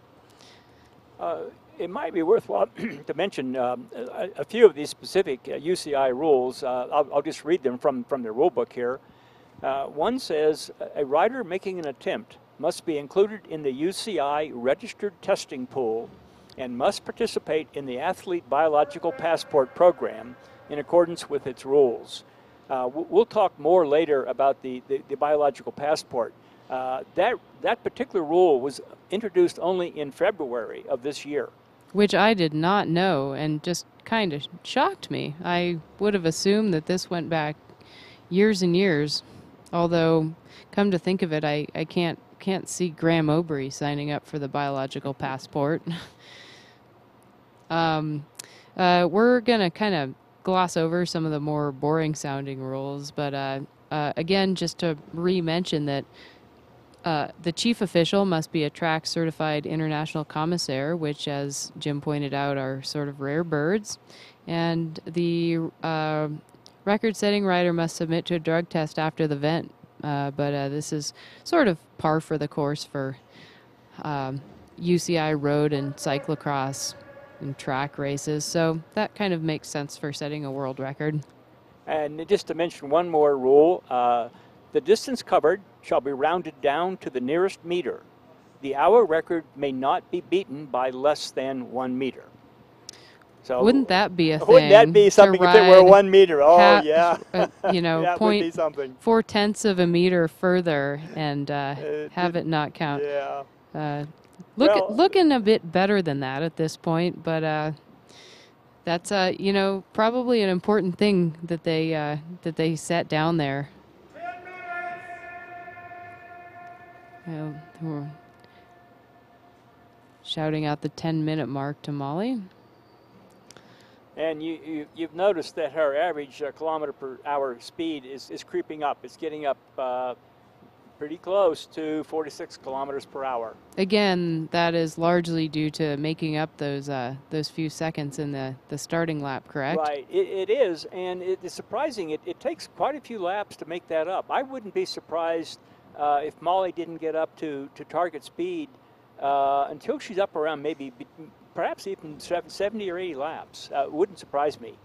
Uh, it might be worthwhile to mention um, a, a few of these specific uh, U C I rules. Uh, I'll, I'll just read them from, from the rule book here. Uh, one says, a rider making an attempt must be included in the U C I registered testing pool and must participate in the athlete biological passport program in accordance with its rules. Uh, we'll talk more later about the, the, the biological passport. Uh, that that particular rule was introduced only in February of this year. Which I did not know, and just kind of shocked me. I would have assumed that this went back years and years, although, come to think of it, I, I can't can't see Graham Obrey signing up for the biological passport. um, uh, we're going to kind of gloss over some of the more boring-sounding rules, but uh, uh, again, just to re-mention that Uh, the chief official must be a track certified international commissaire, which, as Jim pointed out, are sort of rare birds. And the uh, record setting rider must submit to a drug test after the event. Uh, but uh, this is sort of par for the course for um, U C I road and cyclocross and track races. So that kind of makes sense for setting a world record. And just to mention one more rule, uh, the distance covered shall be rounded down to the nearest meter. The hour record may not be beaten by less than one meter. So wouldn't that be a thing? Wouldn't that be something if it were one meter? Oh, yeah. Uh, you know, that point would be something. four tenths of a meter further and uh, Uh, have did, it not count. Yeah. Uh, look, Well, looking a bit better than that at this point, but uh, that's uh, you know, probably an important thing that they uh, that they set down there. Uh, we're shouting out the ten minute mark to Molly. And you, you, you've noticed that her average uh, kilometer per hour speed is, is creeping up. It's getting up uh, pretty close to forty-six kilometers per hour. Again, that is largely due to making up those uh, those few seconds in the, the starting lap, correct? Right, it, it is, and it is surprising. It, it takes quite a few laps to make that up. I wouldn't be surprised uh, if Molly didn't get up to, to target speed uh, until she's up around maybe perhaps even seventy or eighty laps. Uh, wouldn't surprise me.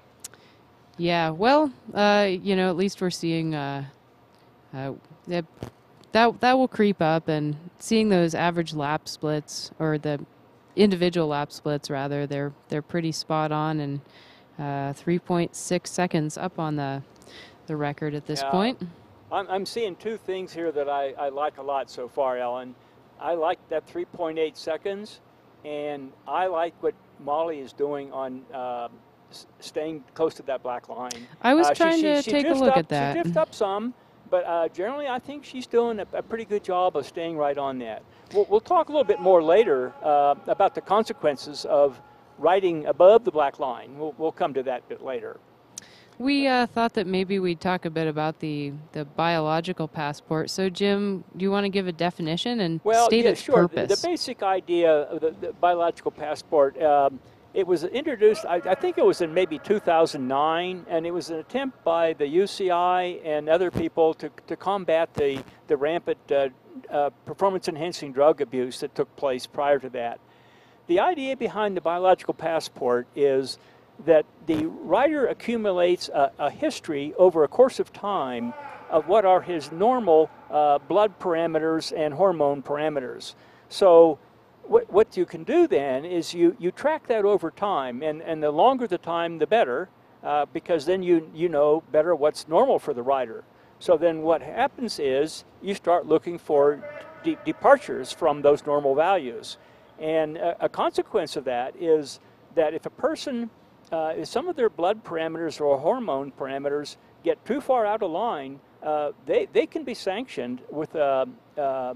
Yeah, well, uh, you know, at least we're seeing uh, uh, that, that that will creep up, and seeing those average lap splits, or the individual lap splits rather, they're they're pretty spot on, and uh, three point six seconds up on the the record at this yeah. point. I'm, I'm seeing two things here that I, I like a lot so far, Ellen. I like that three point eight seconds. And I like what Molly is doing on uh, staying close to that black line. I was uh, trying she, to she, take she a look up, at that. She drifts up some, but uh, generally I think she's doing a, a pretty good job of staying right on that. We'll, we'll talk a little bit more later uh, about the consequences of riding above the black line. We'll, we'll come to that a bit later. We uh, thought that maybe we'd talk a bit about the, the biological passport. So, Jim, do you want to give a definition and well, state yeah, its sure. purpose? The, the basic idea of the, the biological passport, um, it was introduced, I, I think it was in maybe two thousand nine, and it was an attempt by the U C I and other people to, to combat the, the rampant uh, uh, performance-enhancing drug abuse that took place prior to that. The idea behind the biological passport is that the rider accumulates a, a history over a course of time of what are his normal uh, blood parameters and hormone parameters. So what, what you can do then is you, you track that over time, and, and the longer the time, the better, uh, because then you, you know better what's normal for the rider. So then what happens is you start looking for de departures from those normal values. And a, a consequence of that is that if a person Uh, if some of their blood parameters or hormone parameters get too far out of line, uh, they, they can be sanctioned with a, a,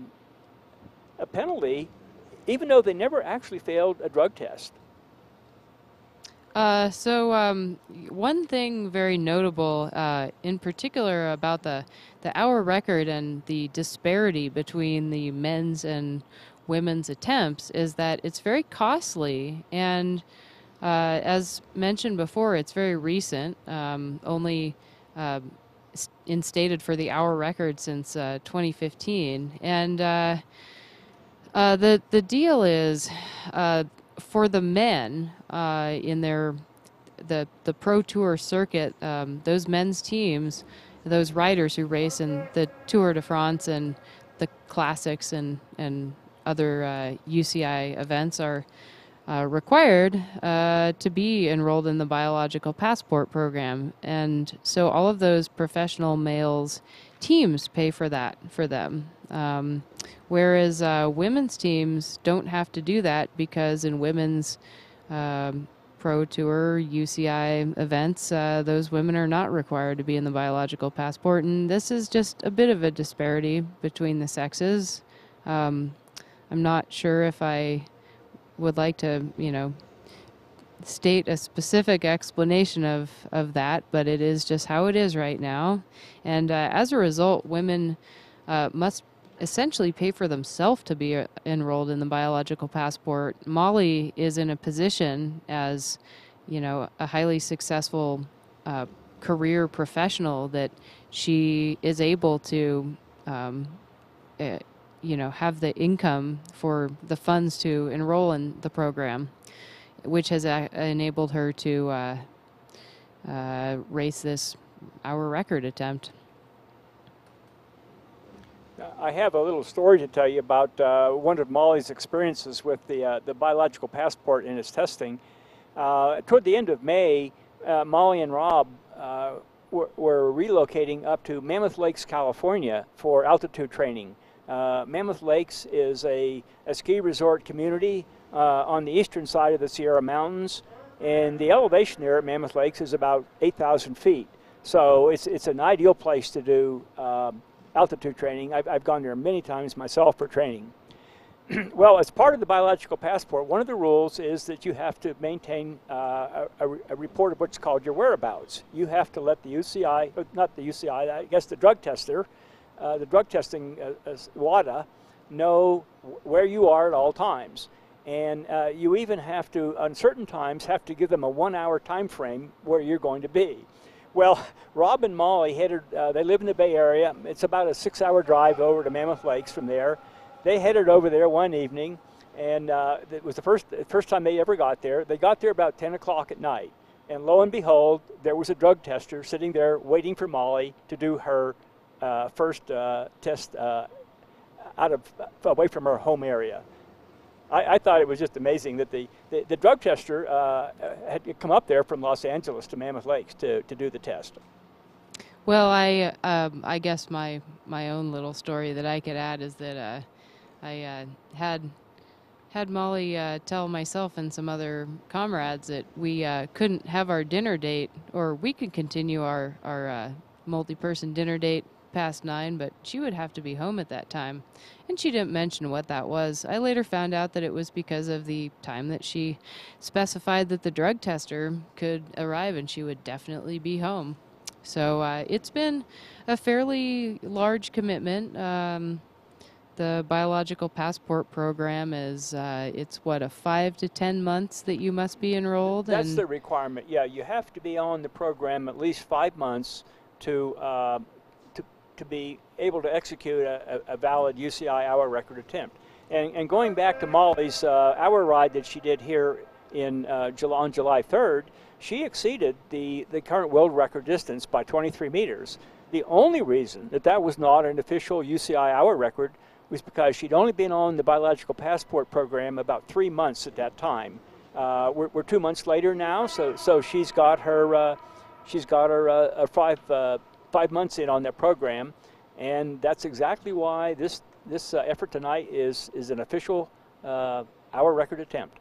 a penalty, even though they never actually failed a drug test. Uh, so um, one thing very notable uh, in particular about the, the hour record and the disparity between the men's and women's attempts is that it's very costly, and Uh, as mentioned before, it's very recent, um, only uh, instated for the hour record since uh, twenty fifteen. And uh, uh, the the deal is, uh, for the men uh, in their the the Pro Tour circuit, um, those men's teams, those riders who race in the Tour de France and the classics and and other uh, U C I events are Uh, required uh, to be enrolled in the biological passport program. And so all of those professional males teams pay for that for them. Um, whereas uh, women's teams don't have to do that, because in women's um, Pro Tour U C I events, uh, those women are not required to be in the biological passport. And this is just a bit of a disparity between the sexes. Um, I'm not sure if I would like to, you know, state a specific explanation of, of that, but it is just how it is right now. And uh, as a result, women uh, must essentially pay for themselves to be uh, enrolled in the biological passport. Molly is in a position as, you know, a highly successful uh, career professional that she is able to um, uh, you know, have the income for the funds to enroll in the program, which has uh, enabled her to uh, uh, race this hour record attempt. I have a little story to tell you about uh, one of Molly's experiences with the, uh, the biological passport in its testing. Uh, toward the end of May, uh, Molly and Rob uh, were, were relocating up to Mammoth Lakes, California for altitude training. Uh, Mammoth Lakes is a, a ski resort community uh, on the eastern side of the Sierra Mountains, and the elevation there at Mammoth Lakes is about eight thousand feet. So it's, it's an ideal place to do um, altitude training. I've, I've gone there many times myself for training. Well, as part of the biological passport, one of the rules is that you have to maintain uh, a, a report of what's called your whereabouts. You have to let the U C I, not the U C I, I guess the drug tester, uh, the drug testing uh, uh, WADA, know where you are at all times. And uh, you even have to, on certain times, have to give them a one-hour time frame where you're going to be. Well, Rob and Molly headed, uh, they live in the Bay Area. It's about a six-hour drive over to Mammoth Lakes from there. They headed over there one evening, and uh, it was the first, first time they ever got there. They got there about ten o'clock at night, and lo and behold, there was a drug tester sitting there waiting for Molly to do her uh, first uh, test uh, out of, away from her home area. I, I thought it was just amazing that the, the, the drug tester uh, had come up there from Los Angeles to Mammoth Lakes to, to do the test. Well, I um, I guess my my own little story that I could add is that uh, I uh, had had Molly uh, tell myself and some other comrades that we uh, couldn't have our dinner date, or we could continue our our uh, multi-person dinner date past nine, but she would have to be home at that time. And she didn't mention what that was. I later found out that it was because of the time that she specified that the drug tester could arrive and she would definitely be home. So uh, it's been a fairly large commitment. Um, the biological passport program is, uh, it's what, a five to ten months that you must be enrolled? That's and the requirement, yeah. You have to be on the program at least five months to uh, to be able to execute a, a valid U C I hour record attempt. And, and going back to Molly's uh, hour ride that she did here in uh, July, on July third, she exceeded the, the current world record distance by twenty-three meters. The only reason that that was not an official U C I hour record was because she'd only been on the biological passport program about three months at that time. Uh, we're, we're two months later now, so so she's got her uh, she's got her uh, five. Uh, five months in on that program, and that's exactly why this this uh, effort tonight is is an official uh, hour record attempt.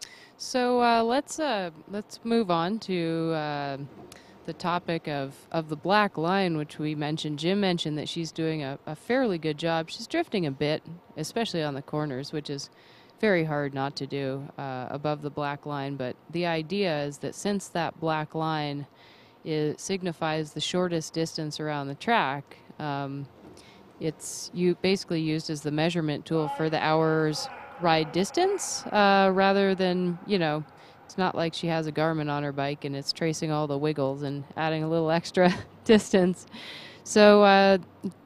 So uh, let's uh, let's move on to uh, the topic of of the black line, which we mentioned. Jim mentioned that she's doing a, a fairly good job. She's drifting a bit, especially on the corners, which is very hard not to do uh, above the black line. But the idea is that since that black line it signifies the shortest distance around the track, Um, it's you basically used as the measurement tool for the hour's ride distance, uh, rather than, you know, it's not like she has a Garmin on her bike and it's tracing all the wiggles and adding a little extra distance. So uh,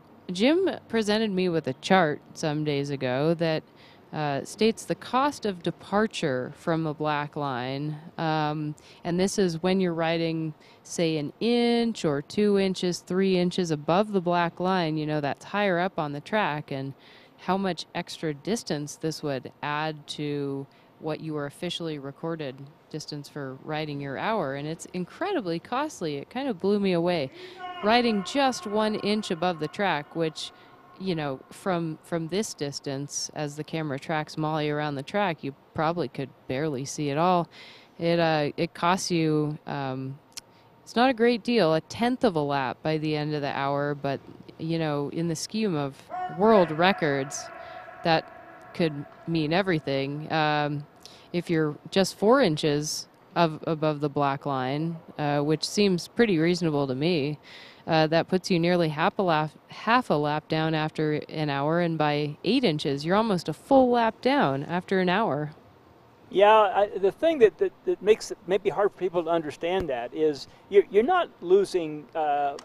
Jim presented me with a chart some days ago that Uh, states the cost of departure from the black line, um, and this is when you're riding, say, an inch or two inches, three inches above the black line. You know, that's higher up on the track, and how much extra distance this would add to what you were officially recorded distance for riding your hour, and it's incredibly costly. It kind of blew me away. Riding just one inch above the track, which, you know, from from this distance, as the camera tracks Molly around the track, you probably could barely see it all. It uh, it costs you, um, it's not a great deal, a tenth of a lap by the end of the hour, but, you know, in the scheme of world records, that could mean everything. Um, if you're just four inches of, above the black line, uh, which seems pretty reasonable to me, uh, that puts you nearly half a lap, half a lap down after an hour, and by eight inches, you're almost a full lap down after an hour. Yeah, I, the thing that, that, that makes it maybe hard for people to understand that is you're, you're not losing uh,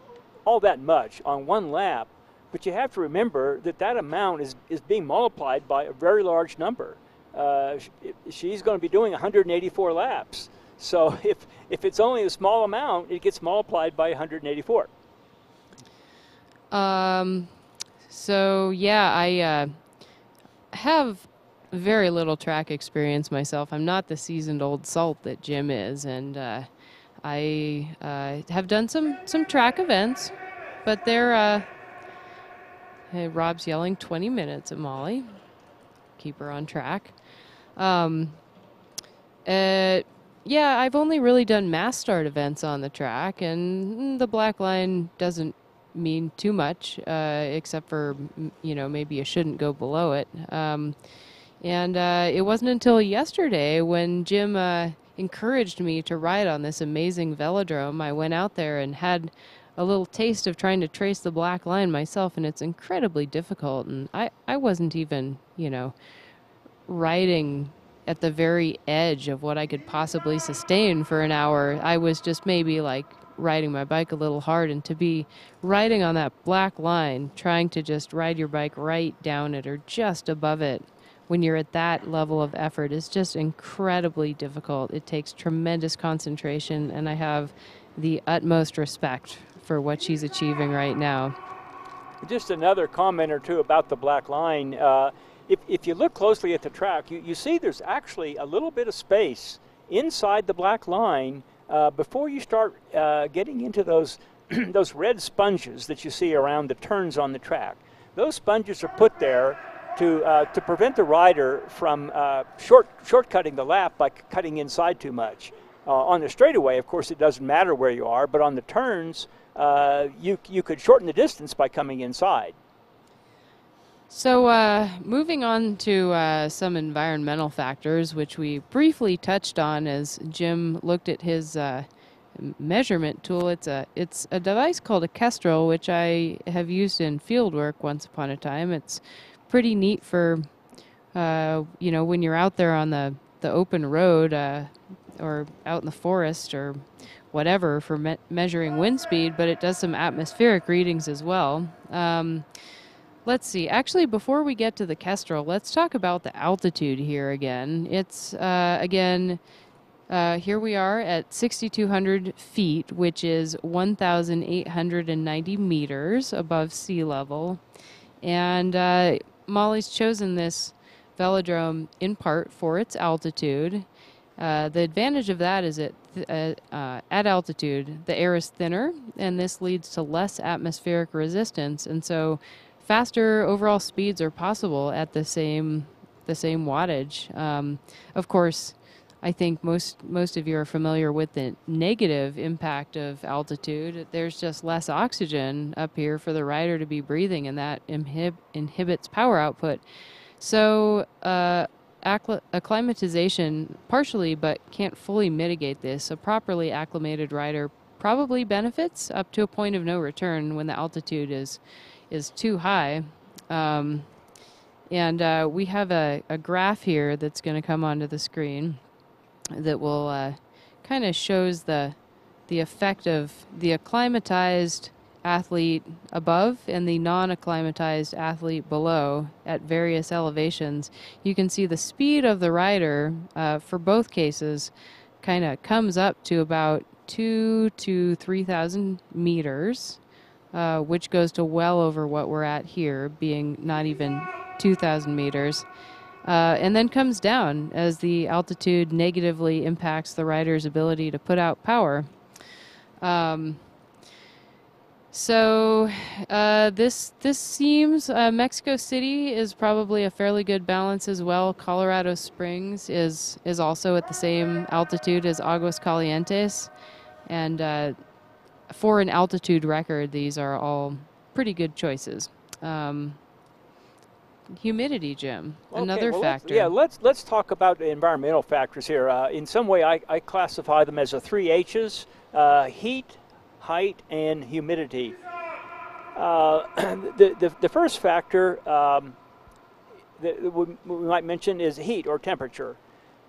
all that much on one lap, but you have to remember that that amount is, is being multiplied by a very large number. Uh, she's going to be doing one hundred eighty-four laps. So if, if it's only a small amount, it gets multiplied by one hundred eighty-four. Um, so yeah, I uh, have very little track experience myself. I'm not the seasoned old salt that Jim is, and uh, I uh, have done some some track events, but they're. Uh, hey, Rob's yelling twenty minutes at Molly. Keep her on track. Um, uh, yeah, I've only really done mass start events on the track, and the black line doesn't mean too much, uh, except for, you know, maybe you shouldn't go below it. Um, and uh, it wasn't until yesterday when Jim uh, encouraged me to ride on this amazing velodrome. I went out there and had a little taste of trying to trace the black line myself, and it's incredibly difficult. And I, I wasn't even, you know, riding at the very edge of what I could possibly sustain for an hour. I was just maybe like riding my bike a little hard, and to be riding on that black line, trying to just ride your bike right down it or just above it when you're at that level of effort is just incredibly difficult. It takes tremendous concentration, and I have the utmost respect for what she's achieving right now. Just another comment or two about the black line. Uh, if, if you look closely at the track, you, you see there's actually a little bit of space inside the black line uh, before you start uh, getting into those, those red sponges that you see around the turns on the track. Those sponges are put there to, uh, to prevent the rider from uh, short, shortcutting the lap by cutting inside too much. Uh, on the straightaway, of course, it doesn't matter where you are, but on the turns, uh, you, you could shorten the distance by coming inside. So uh, moving on to uh, some environmental factors, which we briefly touched on as Jim looked at his uh, measurement tool. It's a, it's a device called a Kestrel, which I have used in field work once upon a time. It's pretty neat for, uh, you know, when you're out there on the, the open road uh, or out in the forest or whatever for me measuring wind speed, but it does some atmospheric readings as well. Um, let's see. Actually, before we get to the Kestrel, let's talk about the altitude here again. It's, uh, again, uh, here we are at sixty-two hundred feet, which is one thousand eight hundred ninety meters above sea level. And uh, Molly's chosen this velodrome in part for its altitude. Uh, the advantage of that is that th uh, uh, at altitude, the air is thinner, and this leads to less atmospheric resistance, and so faster overall speeds are possible at the same the same wattage. Um, of course, I think most most of you are familiar with the negative impact of altitude. There's just less oxygen up here for the rider to be breathing, and that inhib inhibits power output. So uh, acclimatization partially, but can't fully mitigate this. A properly acclimated rider probably benefits up to a point of no return when the altitude is is too high. Um, and uh, we have a, a graph here that's going to come onto the screen that will uh, kind of shows the the effect of the acclimatized athlete above and the non-acclimatized athlete below at various elevations. You can see the speed of the rider uh, for both cases kind of comes up to about two to three thousand meters, uh, which goes to well over what we're at here, being not even two thousand meters. Uh, and then comes down as the altitude negatively impacts the rider's ability to put out power. Um, so uh, this this seems uh, Mexico City is probably a fairly good balance as well. Colorado Springs is is also at the same altitude as Aguascalientes, and uh, for an altitude record, these are all pretty good choices. Um, Humidity, Jim, Okay, another well, factor. Let's, yeah, let's let's talk about the environmental factors here. Uh, in some way, I, I classify them as the three H's: uh, heat, height, and humidity. Uh, the, the the first factor um, that we, we might mention is heat or temperature.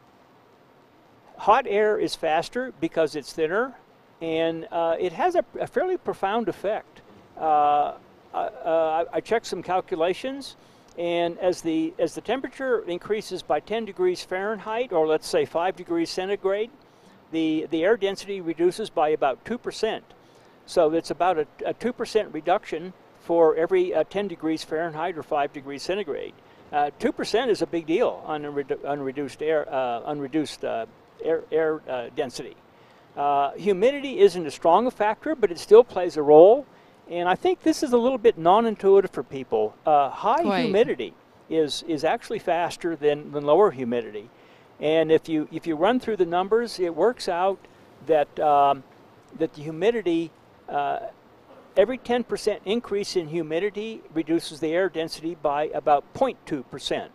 Hot air is faster because it's thinner, and uh, it has a, a fairly profound effect. Uh, uh, I checked some calculations. And as the, as the temperature increases by ten degrees Fahrenheit, or let's say five degrees centigrade, the, the air density reduces by about two percent. So it's about a, a two percent reduction for every uh, ten degrees Fahrenheit or five degrees centigrade. Uh, two percent is a big deal on unredu unreduced air, uh, unreduced uh, air, air uh, density. Uh, humidity isn't as strong a factor, but it still plays a role. And I think this is a little bit non-intuitive for people. Uh, high Quite. humidity is is actually faster than, than lower humidity. And if you if you run through the numbers, it works out that um, that the humidity, uh, every ten percent increase in humidity reduces the air density by about zero point two percent.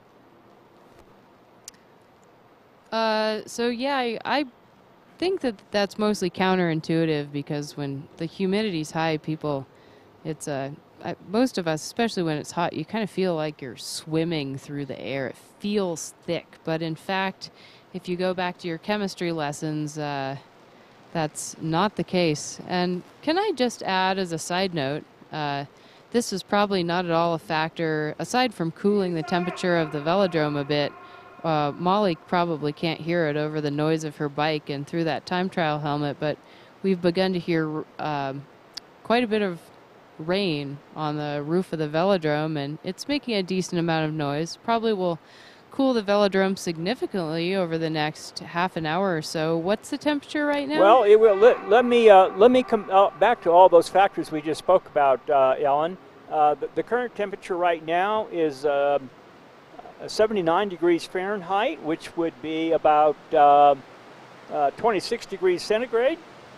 Uh, so yeah, I, I think that that's mostly counterintuitive, because when the humidity's high, people, it's a I, most of us, especially when it's hot, you kind of feel like you're swimming through the air. It feels thick, but in fact, if you go back to your chemistry lessons, uh, that's not the case. And can I just add, as a side note, uh, this is probably not at all a factor, aside from cooling the temperature of the velodrome a bit. Uh, Molly probably can't hear it over the noise of her bike and through that time trial helmet, but we've begun to hear uh, quite a bit of rain on the roof of the velodrome, and it's making a decent amount of noise. Probably will cool the velodrome significantly over the next half an hour or so. What's the temperature right now? Well, it will. Let, let me uh, let me come uh, back to all those factors we just spoke about, uh, Ellen. Uh, the, the current temperature right now is uh, seventy-nine degrees Fahrenheit, which would be about uh, uh, twenty-six degrees centigrade.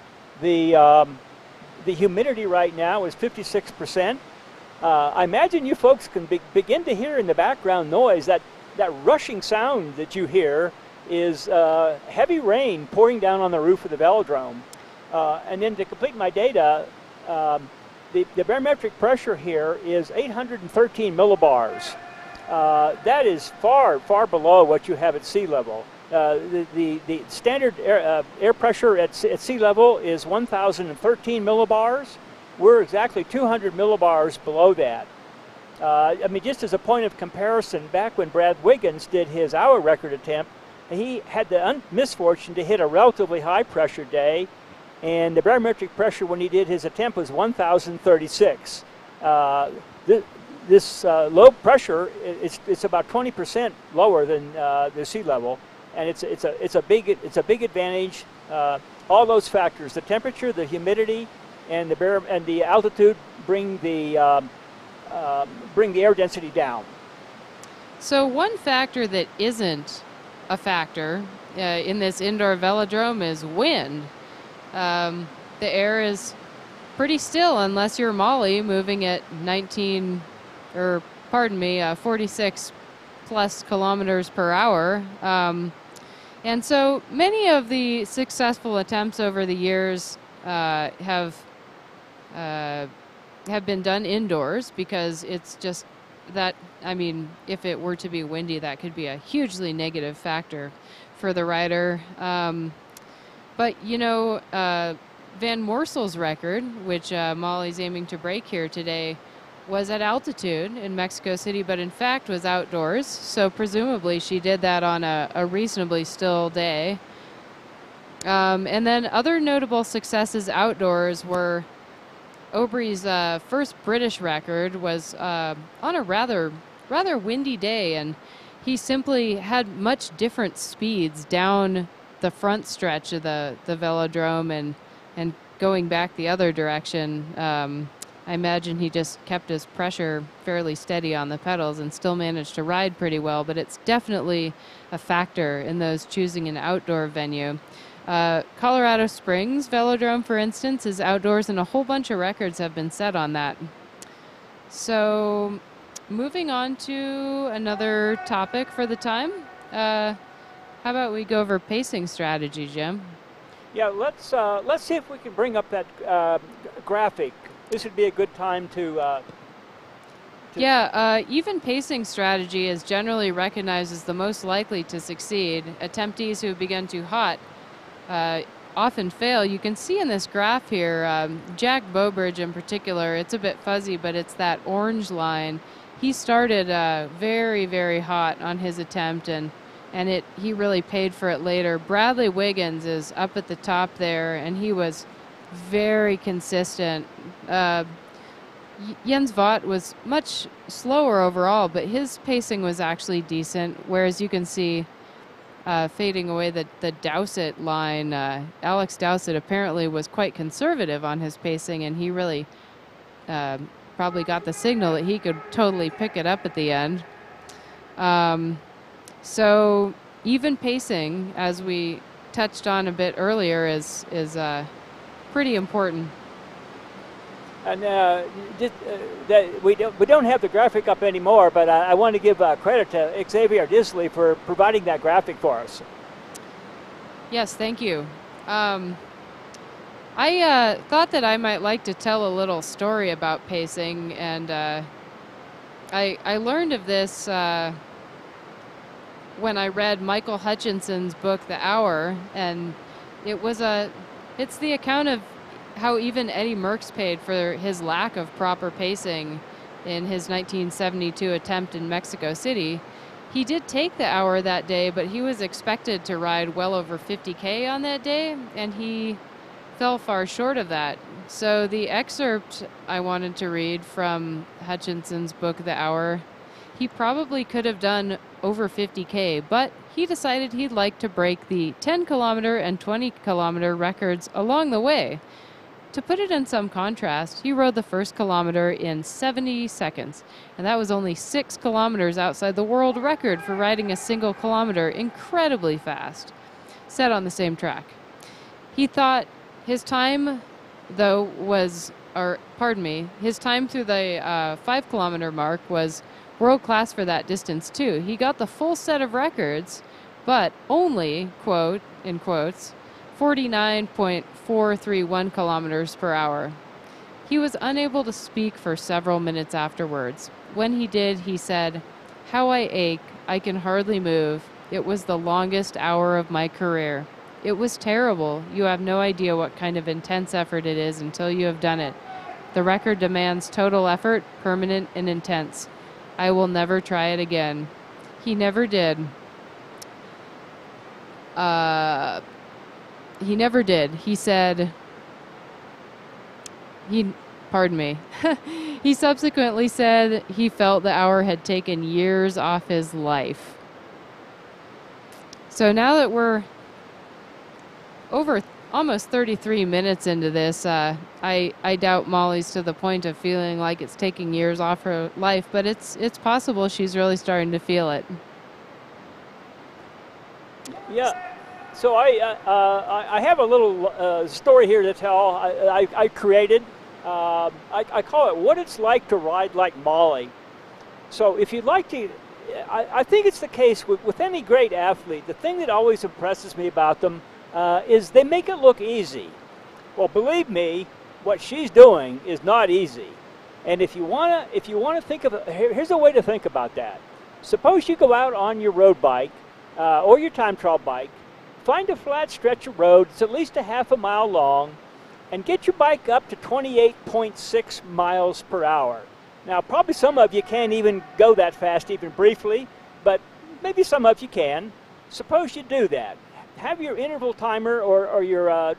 The um, the humidity right now is fifty-six percent. Uh, I imagine you folks can be, begin to hear in the background noise. That that rushing sound that you hear is uh, heavy rain pouring down on the roof of the velodrome. Uh, and then to complete my data, um, the, the barometric pressure here is eight hundred thirteen millibars. Uh, that is far, far below what you have at sea level. Uh, the, the, the standard air, uh, air pressure at, at sea level is one thousand thirteen millibars. We're exactly two hundred millibars below that. Uh, I mean, just as a point of comparison, back when Brad Wiggins did his hour record attempt, he had the misfortune to hit a relatively high pressure day, and the barometric pressure when he did his attempt was one thousand thirty-six. Uh, th this uh, low pressure, it's, it's about twenty percent lower than uh, the sea level. And it's it's a it's a big it's a big advantage. Uh, all those factors: the temperature, the humidity, and the bar and the altitude bring the um, uh, bring the air density down. So one factor that isn't a factor uh, in this indoor velodrome is wind. Um, the air is pretty still unless you're Molly moving at nineteen, or pardon me, uh, forty-six plus kilometers per hour. Um, And so many of the successful attempts over the years uh, have uh, have been done indoors, because it's just that, I mean, if it were to be windy, that could be a hugely negative factor for the rider. Um, but, you know, uh, Van Morsel's record, which uh, Molly's aiming to break here today, was at altitude in Mexico City, but in fact was outdoors. So presumably she did that on a, a reasonably still day. Um, and then other notable successes outdoors were Aubry's uh, first British record was uh, on a rather rather windy day, and he simply had much different speeds down the front stretch of the, the velodrome and, and going back the other direction. Um, I imagine he just kept his pressure fairly steady on the pedals and still managed to ride pretty well, but it's definitely a factor in those choosing an outdoor venue. Uh, Colorado Springs Velodrome, for instance, is outdoors, and a whole bunch of records have been set on that. So moving on to another topic for the time, uh, how about we go over pacing strategy, Jim? Yeah, let's, uh, let's see if we can bring up that uh, graphic. This would be a good time to... Uh, to yeah, uh, even pacing strategy is generally recognized as the most likely to succeed. Attemptees who begin too hot uh, often fail. You can see in this graph here, um, Jack Bowbridge in particular, it's a bit fuzzy, but it's that orange line. He started uh, very, very hot on his attempt and, and it he really paid for it later. Bradley Wiggins is up at the top there, and he was very consistent. Uh, Jens Vogt was much slower overall, but his pacing was actually decent, whereas you can see uh, fading away the, the Dowsett line. Uh, Alex Dowsett apparently was quite conservative on his pacing, and he really uh, probably got the signal that he could totally pick it up at the end. Um, so even pacing, as we touched on a bit earlier, is, is uh, pretty important. And uh, just, uh, that we don't we don't have the graphic up anymore, but I, I want to give uh, credit to Xavier Disley for providing that graphic for us. Yes, thank you. Um, I uh, thought that I might like to tell a little story about pacing, and uh, I I learned of this uh, when I read Michael Hutchinson's book The Hour, and it was a it's the account of how even Eddie Merckx paid for his lack of proper pacing in his nineteen seventy-two attempt in Mexico City. He did take the hour that day, but he was expected to ride well over fifty K on that day, and he fell far short of that. So the excerpt I wanted to read from Hutchinson's book, The Hour, he probably could have done over fifty K, but he decided he'd like to break the ten kilometer and twenty kilometer records along the way. To put it in some contrast, he rode the first kilometer in seventy seconds, and that was only six kilometers outside the world record for riding a single kilometer incredibly fast, set on the same track. He thought his time, though, was, or pardon me, his time through the uh, five kilometer mark was world class for that distance too. He got the full set of records, but only, quote, in quotes, forty-nine point four three one kilometers per hour. He was unable to speak for several minutes afterwards. When he did, he said, "How I ache, I can hardly move. It was the longest hour of my career. It was terrible. You have no idea what kind of intense effort it is until you have done it. The record demands total effort, permanent and intense. I will never try it again." He never did. Uh... He never did. He said, he, pardon me, he subsequently said he felt the hour had taken years off his life. So now that we're over almost thirty-three minutes into this, uh, I, I doubt Molly's to the point of feeling like it's taking years off her life, but it's, it's possible she's really starting to feel it. Yeah. So I, uh, uh, I have a little uh, story here to tell I, I, I created. Uh, I, I call it What It's Like to Ride Like Molly. So if you'd like to, I, I think it's the case with, with any great athlete. The thing that always impresses me about them uh, is they make it look easy. Well, believe me, what she's doing is not easy. And if you wanna, if you wanna think of, it, here's a way to think about that. Suppose you go out on your road bike uh, or your time trial bike. Find a flat stretch of road that's at least a half a mile long, and get your bike up to twenty-eight point six miles per hour. Now, probably some of you can't even go that fast, even briefly, but maybe some of you can. Suppose you do that. Have your interval timer or, or your, uh,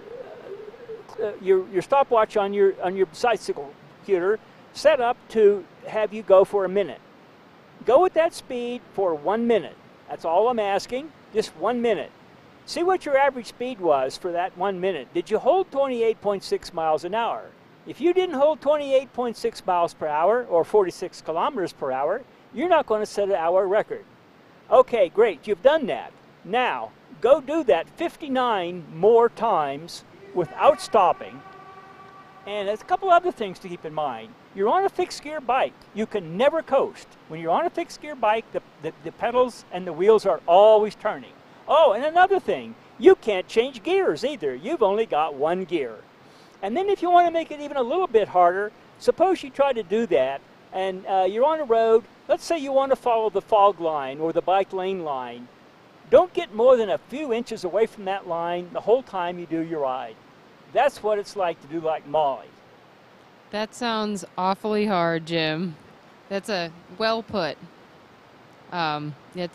uh, your your stopwatch on your on your bicycle computer set up to have you go for a minute. Go at that speed for one minute. That's all I'm asking. Just one minute. See what your average speed was for that one minute. Did you hold twenty-eight point six miles an hour? If you didn't hold twenty-eight point six miles per hour or forty-six kilometers per hour, you're not going to set an hour record. Okay, great, you've done that. Now, go do that fifty-nine more times without stopping. And there's a couple other things to keep in mind. You're on a fixed gear bike. You can never coast. When you're on a fixed gear bike, the, the, the pedals and the wheels are always turning. Oh, and another thing, you can't change gears either. You've only got one gear. And then if you want to make it even a little bit harder, suppose you try to do that and uh, you're on a road. Let's say you want to follow the fog line or the bike lane line. Don't get more than a few inches away from that line the whole time you do your ride. That's what it's like to do like Molly. That sounds awfully hard, Jim. That's a well put. Um, it's a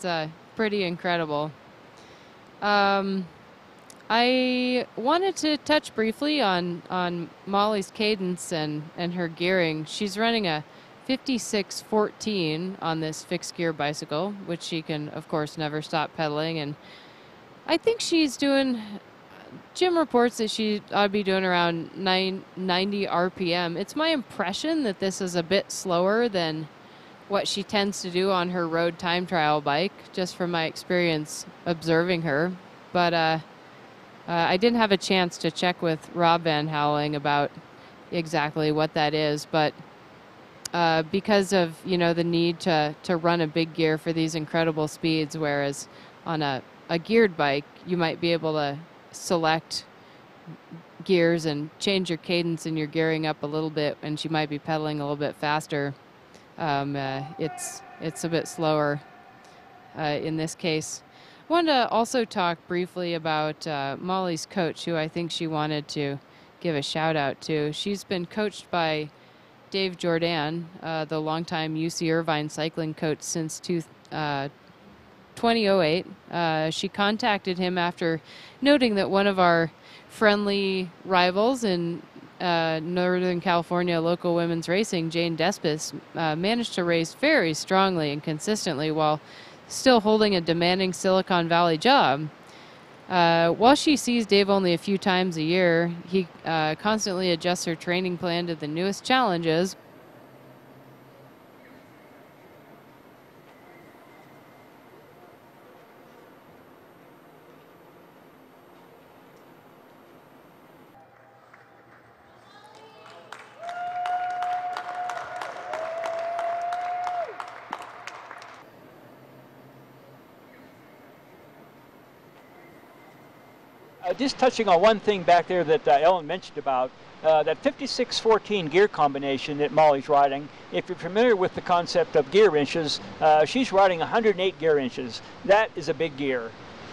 pretty incredible. Um, I wanted to touch briefly on, on Molly's cadence and, and her gearing. She's running a fifty-six fourteen on this fixed gear bicycle, which she can, of course, never stop pedaling. And I think she's doing, Jim reports that she ought to be doing around nine, ninety R P M. It's my impression that this is a bit slower than what she tends to do on her road time trial bike, just from my experience observing her. But uh, uh, I didn't have a chance to check with Rob Van Houweling about exactly what that is, but uh, because of, you know, the need to, to run a big gear for these incredible speeds, whereas on a, a geared bike, you might be able to select gears and change your cadence and your gearing up a little bit, and she might be pedaling a little bit faster. Um, uh, it's it's a bit slower uh, in this case. I wanted to also talk briefly about uh, Molly's coach, who I think she wanted to give a shout out to. She's been coached by Dave Jordan, uh, the longtime U C Irvine cycling coach since two, uh, twenty oh eight. Uh, she contacted him after noting that one of our friendly rivals in uh, Northern California local women's racing, Jane Despis, uh, managed to race very strongly and consistently while still holding a demanding Silicon Valley job. Uh, while she sees Dave only a few times a year, he uh, constantly adjusts her training plan to the newest challenges. Uh, just touching on one thing back there that uh, Ellen mentioned about, uh, that fifty-six fourteen gear combination that Molly's riding. If you're familiar with the concept of gear inches, uh, she's riding one hundred eight gear inches. That is a big gear.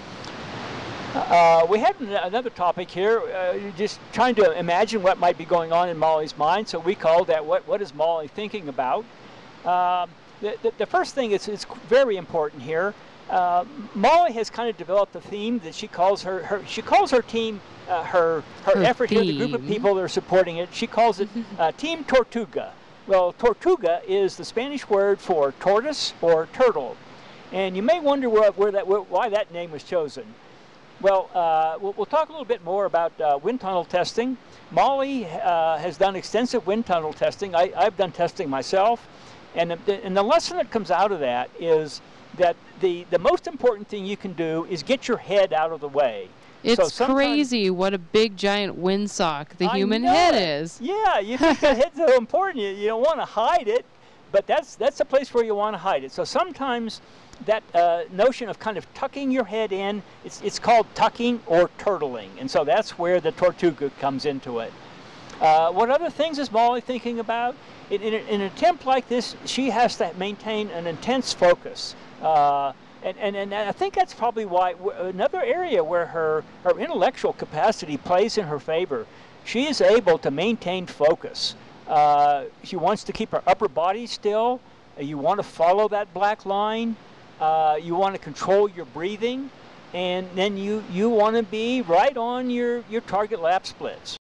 Uh, we have another topic here, uh, just trying to imagine what might be going on in Molly's mind, so we called that what, what is Molly thinking about? Uh, the, the, the first thing is it's very important here. Uh, Molly has kind of developed a theme that she calls her, her she calls her team, uh, her, her, her effort theme. here, the group of people that are supporting it, she calls it uh, Team Tortuga. Well, Tortuga is the Spanish word for tortoise or turtle. And you may wonder where, where that, where, why that name was chosen. Well, uh, we'll, we'll talk a little bit more about uh, wind tunnel testing. Molly uh, has done extensive wind tunnel testing. I, I've done testing myself. And the, and the lesson that comes out of that is that the, the most important thing you can do is get your head out of the way. It's so crazy what a big giant windsock the I human know head it. is. Yeah, you think the head's so important, you, you don't want to hide it, but that's, that's a place where you want to hide it. So sometimes that uh, notion of kind of tucking your head in, it's, it's called tucking or turtling, and so that's where the Tortuga comes into it. Uh, what other things is Molly thinking about? In, in, in an attempt like this, she has to maintain an intense focus. Uh, and, and, and I think that's probably why another area where her, her intellectual capacity plays in her favor. She is able to maintain focus. Uh, she wants to keep her upper body still. You want to follow that black line. Uh, you want to control your breathing. And then you, you want to be right on your, your target lap splits.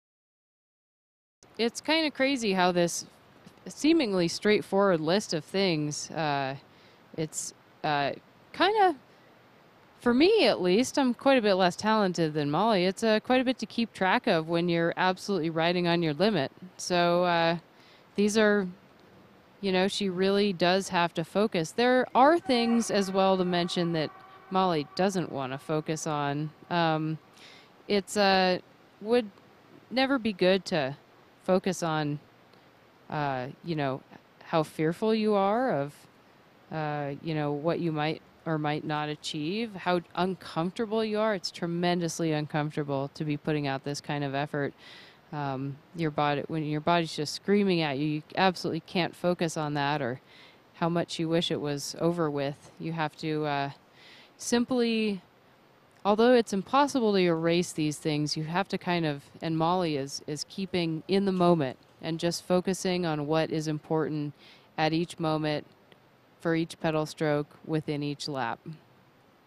It's kind of crazy how this seemingly straightforward list of things, uh, it's uh, kind of, for me at least, I'm quite a bit less talented than Molly. It's uh, quite a bit to keep track of when you're absolutely riding on your limit. So uh, these are, you know, she really does have to focus. There are things as well to mention that Molly doesn't want to focus on. Um, it's uh, would never be good to focus on, uh, you know, how fearful you are of, uh, you know, what you might or might not achieve, how uncomfortable you are. It's tremendously uncomfortable to be putting out this kind of effort. Um, your body, when your body's just screaming at you, you absolutely can't focus on that or how much you wish it was over with. You have to uh, simply, although it's impossible to erase these things, you have to kind of, and Molly is, is keeping in the moment and just focusing on what is important at each moment for each pedal stroke within each lap.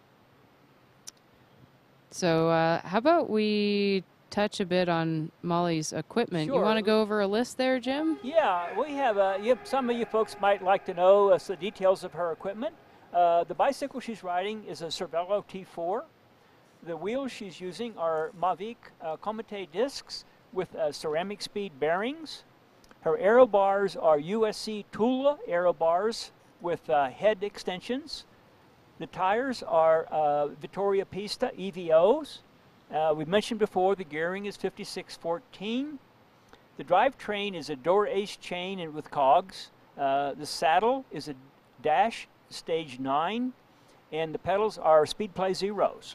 So uh, how about we touch a bit on Molly's equipment? Sure. You want to go over a list there, Jim? Yeah, we have, uh, you, some of you folks might like to know uh, the details of her equipment. Uh, the bicycle she's riding is a Cervelo T four. The wheels she's using are Mavic uh, Comite discs with uh, ceramic speed bearings. Her aero bars are U S C Tula aero bars with uh, head extensions. The tires are uh, Vittoria Pista E V Os. Uh, we mentioned before the gearing is fifty-six fourteen. The drivetrain is a door ace chain and with cogs. Uh, the saddle is a Dash Stage nine, and the pedals are Speedplay Zeros.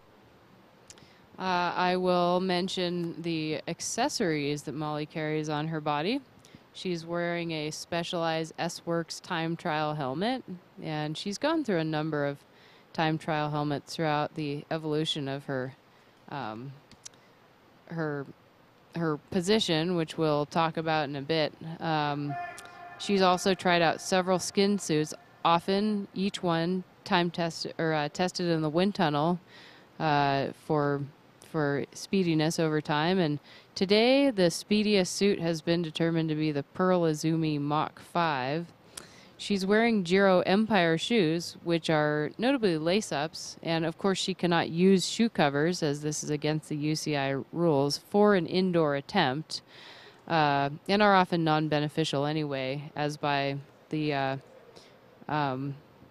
Uh, I will mention the accessories that Molly carries on her body. She's wearing a Specialized S-Works time trial helmet, and she's gone through a number of time trial helmets throughout the evolution of her um, her her position, which we'll talk about in a bit. Um, she's also tried out several skin suits, often each one time tested or uh, tested in the wind tunnel uh, for for speediness over time. And today, the speediest suit has been determined to be the Pearl Izumi Mach five. She's wearing Giro Empire shoes, which are notably lace-ups, and of course she cannot use shoe covers, as this is against the U C I rules, for an indoor attempt, uh, and are often non-beneficial anyway, as by the uh, um,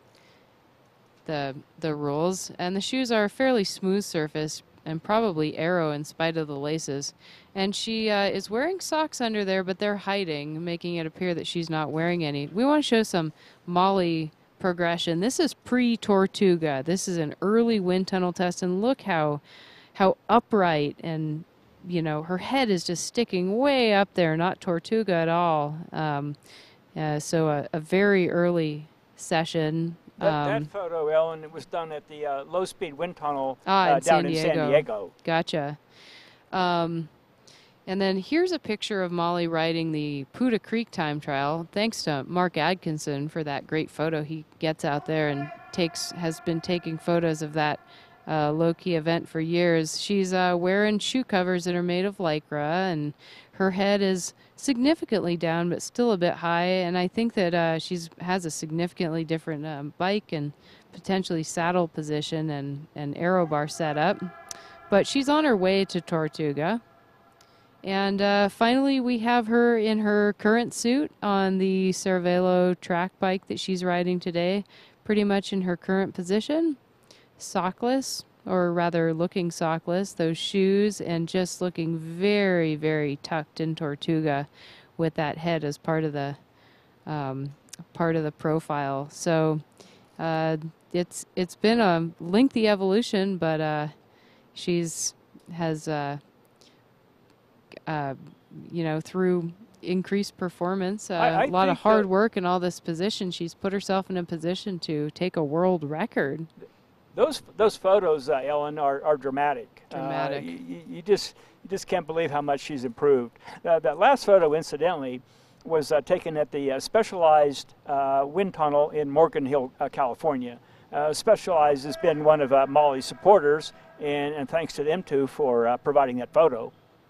the the rules. And the shoes are a fairly smooth surface and probably aero in spite of the laces. And she uh, is wearing socks under there, but they're hiding, making it appear that she's not wearing any. We want to show some Molly progression. This is pre-Tortuga. This is an early wind tunnel test, and look how how upright, and you know, her head is just sticking way up there, not Tortuga at all. Um, uh, so a, a very early session. That, Um, that photo, Ellen, it was done at the uh, low-speed wind tunnel ah, uh, in down San in Diego. San Diego. Gotcha. Um, and then here's a picture of Molly riding the Puda Creek time trial. Thanks to Mark Atkinson for that great photo. He gets out there and takes has been taking photos of that uh, low-key event for years. She's uh, wearing shoe covers that are made of Lycra, and her head is significantly down but still a bit high, and I think that uh, she's has a significantly different um, bike and potentially saddle position and, and aero bar setup. But she's on her way to Tortuga. And uh, finally, we have her in her current suit on the Cervelo track bike that she's riding today, pretty much in her current position, sockless, or rather looking sockless, those shoes, and just looking very, very tucked in Tortuga with that head as part of the um, part of the profile. So uh, it's it's been a lengthy evolution, but uh, she's has uh, uh, you know, through increased performance, uh, I- I a lot of think hard that- work and all this position, she's put herself in a position to take a world record. Those those photos, uh, Ellen, are, are dramatic. Dramatic. Uh, you, you just you just can't believe how much she's improved. Uh, that last photo, incidentally, was uh, taken at the uh, Specialized uh, wind tunnel in Morgan Hill, uh, California. Uh, Specialized has been one of uh, Molly's supporters, and, and thanks to them too for uh, providing that photo.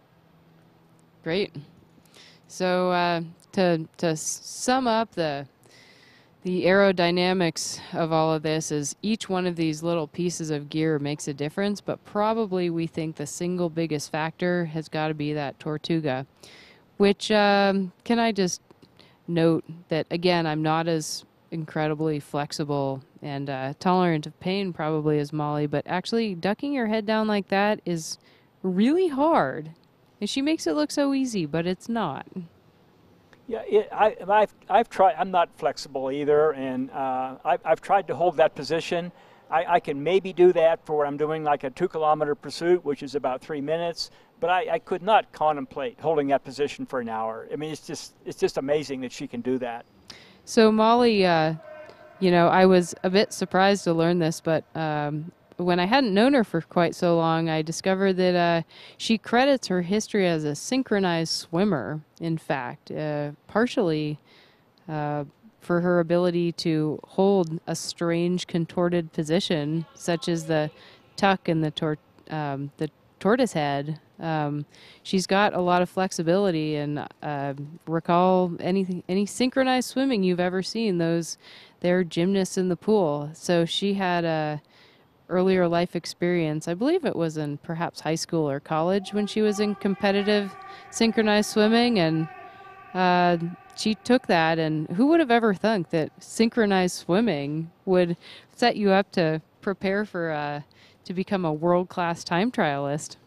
Great. So uh, to to s- sum up the the aerodynamics of all of this is each one of these little pieces of gear makes a difference, but probably we think the single biggest factor has got to be that Tortuga, which um, can I just note that, again, I'm not as incredibly flexible and uh, tolerant of pain probably as Molly, but actually ducking your head down like that is really hard. And she makes it look so easy, but it's not. Yeah, it, I, I've, I've tried. I'm not flexible either, and uh, I've, I've tried to hold that position. I, I can maybe do that for what I'm doing, like a two-kilometer pursuit, which is about three minutes. But I, I could not contemplate holding that position for an hour. I mean, it's just it's just amazing that she can do that. So Molly, uh, you know, I was a bit surprised to learn this, but um, when I hadn't known her for quite so long, I discovered that uh, she credits her history as a synchronized swimmer, in fact, uh, partially uh, for her ability to hold a strange contorted position, such as the tuck in the tor- um, the tortoise head. Um, she's got a lot of flexibility, and uh, recall anything, any synchronized swimming you've ever seen. Those, they're gymnasts in the pool. So she had a earlier life experience. I believe it was in perhaps high school or college when she was in competitive synchronized swimming, and uh, she took that. And who would have ever thunk that synchronized swimming would set you up to prepare for uh, to become a world-class time trialist?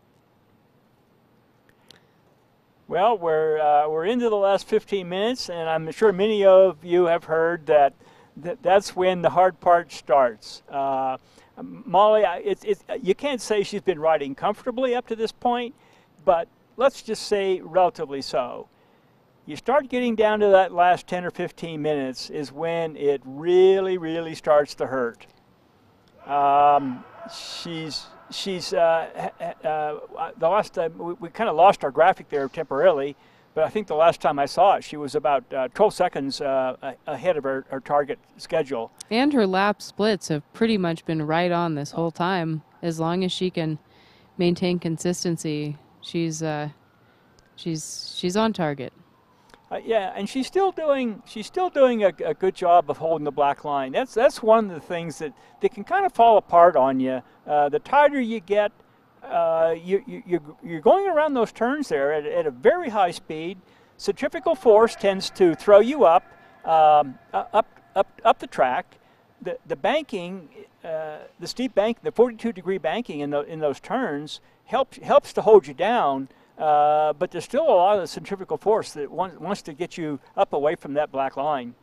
Well, we're uh, we're into the last fifteen minutes, and I'm sure many of you have heard that, that that's when the hard part starts. Uh, Molly, it's it's you can't say she's been riding comfortably up to this point, but let's just say relatively so. You start getting down to that last ten or fifteen minutes is when it really, really starts to hurt. Um, she's she's uh, uh, the last time we, we kind of lost our graphic there temporarily, but I think the last time I saw it, she was about uh, twelve seconds uh, ahead of her, her target schedule. And her lap splits have pretty much been right on this whole time. As long as she can maintain consistency, she's uh, she's she's on target. Uh, yeah, and she's still doing she's still doing a, a good job of holding the black line. That's that's one of the things that, that can kind of fall apart on you. Uh, the tighter you get, uh, you, you you're, you're going around those turns there at, at a very high speed. Centrifugal force tends to throw you up um, up up up the track. The the banking, uh, the steep bank, the forty-two degree banking in the in those turns helps helps to hold you down. Uh, but there's still a lot of centrifugal force that want, wants to get you up away from that black line.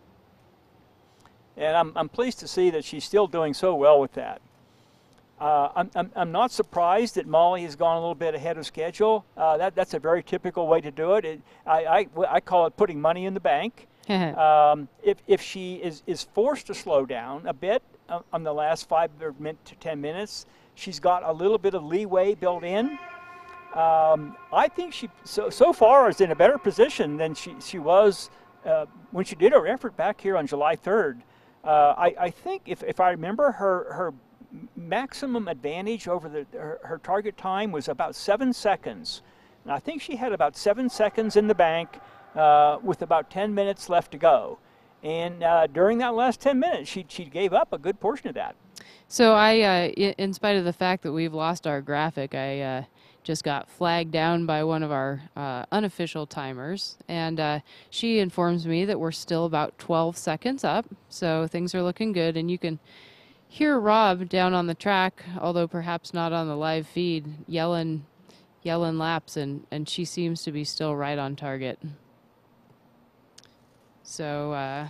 And I'm, I'm pleased to see that she's still doing so well with that. Uh, I'm, I'm, I'm not surprised that Molly has gone a little bit ahead of schedule. Uh, that, that's a very typical way to do it. it I, I, I call it putting money in the bank. um, if, if she is, is forced to slow down a bit uh, on the last five or to ten minutes, she's got a little bit of leeway built in. Um, I think she so so far is in a better position than she she was uh, when she did her effort back here on July third. Uh, I, I think if, if I remember, her her maximum advantage over the her, her target time was about seven seconds, and I think she had about seven seconds in the bank uh, with about ten minutes left to go. And uh, during that last ten minutes, she she gave up a good portion of that. So I, uh, in spite of the fact that we've lost our graphic, I. Uh, just got flagged down by one of our uh, unofficial timers, and uh, she informs me that we're still about twelve seconds up, so things are looking good. And you can hear Rob down on the track, although perhaps not on the live feed, yelling yelling laps, and, and she seems to be still right on target. So uh,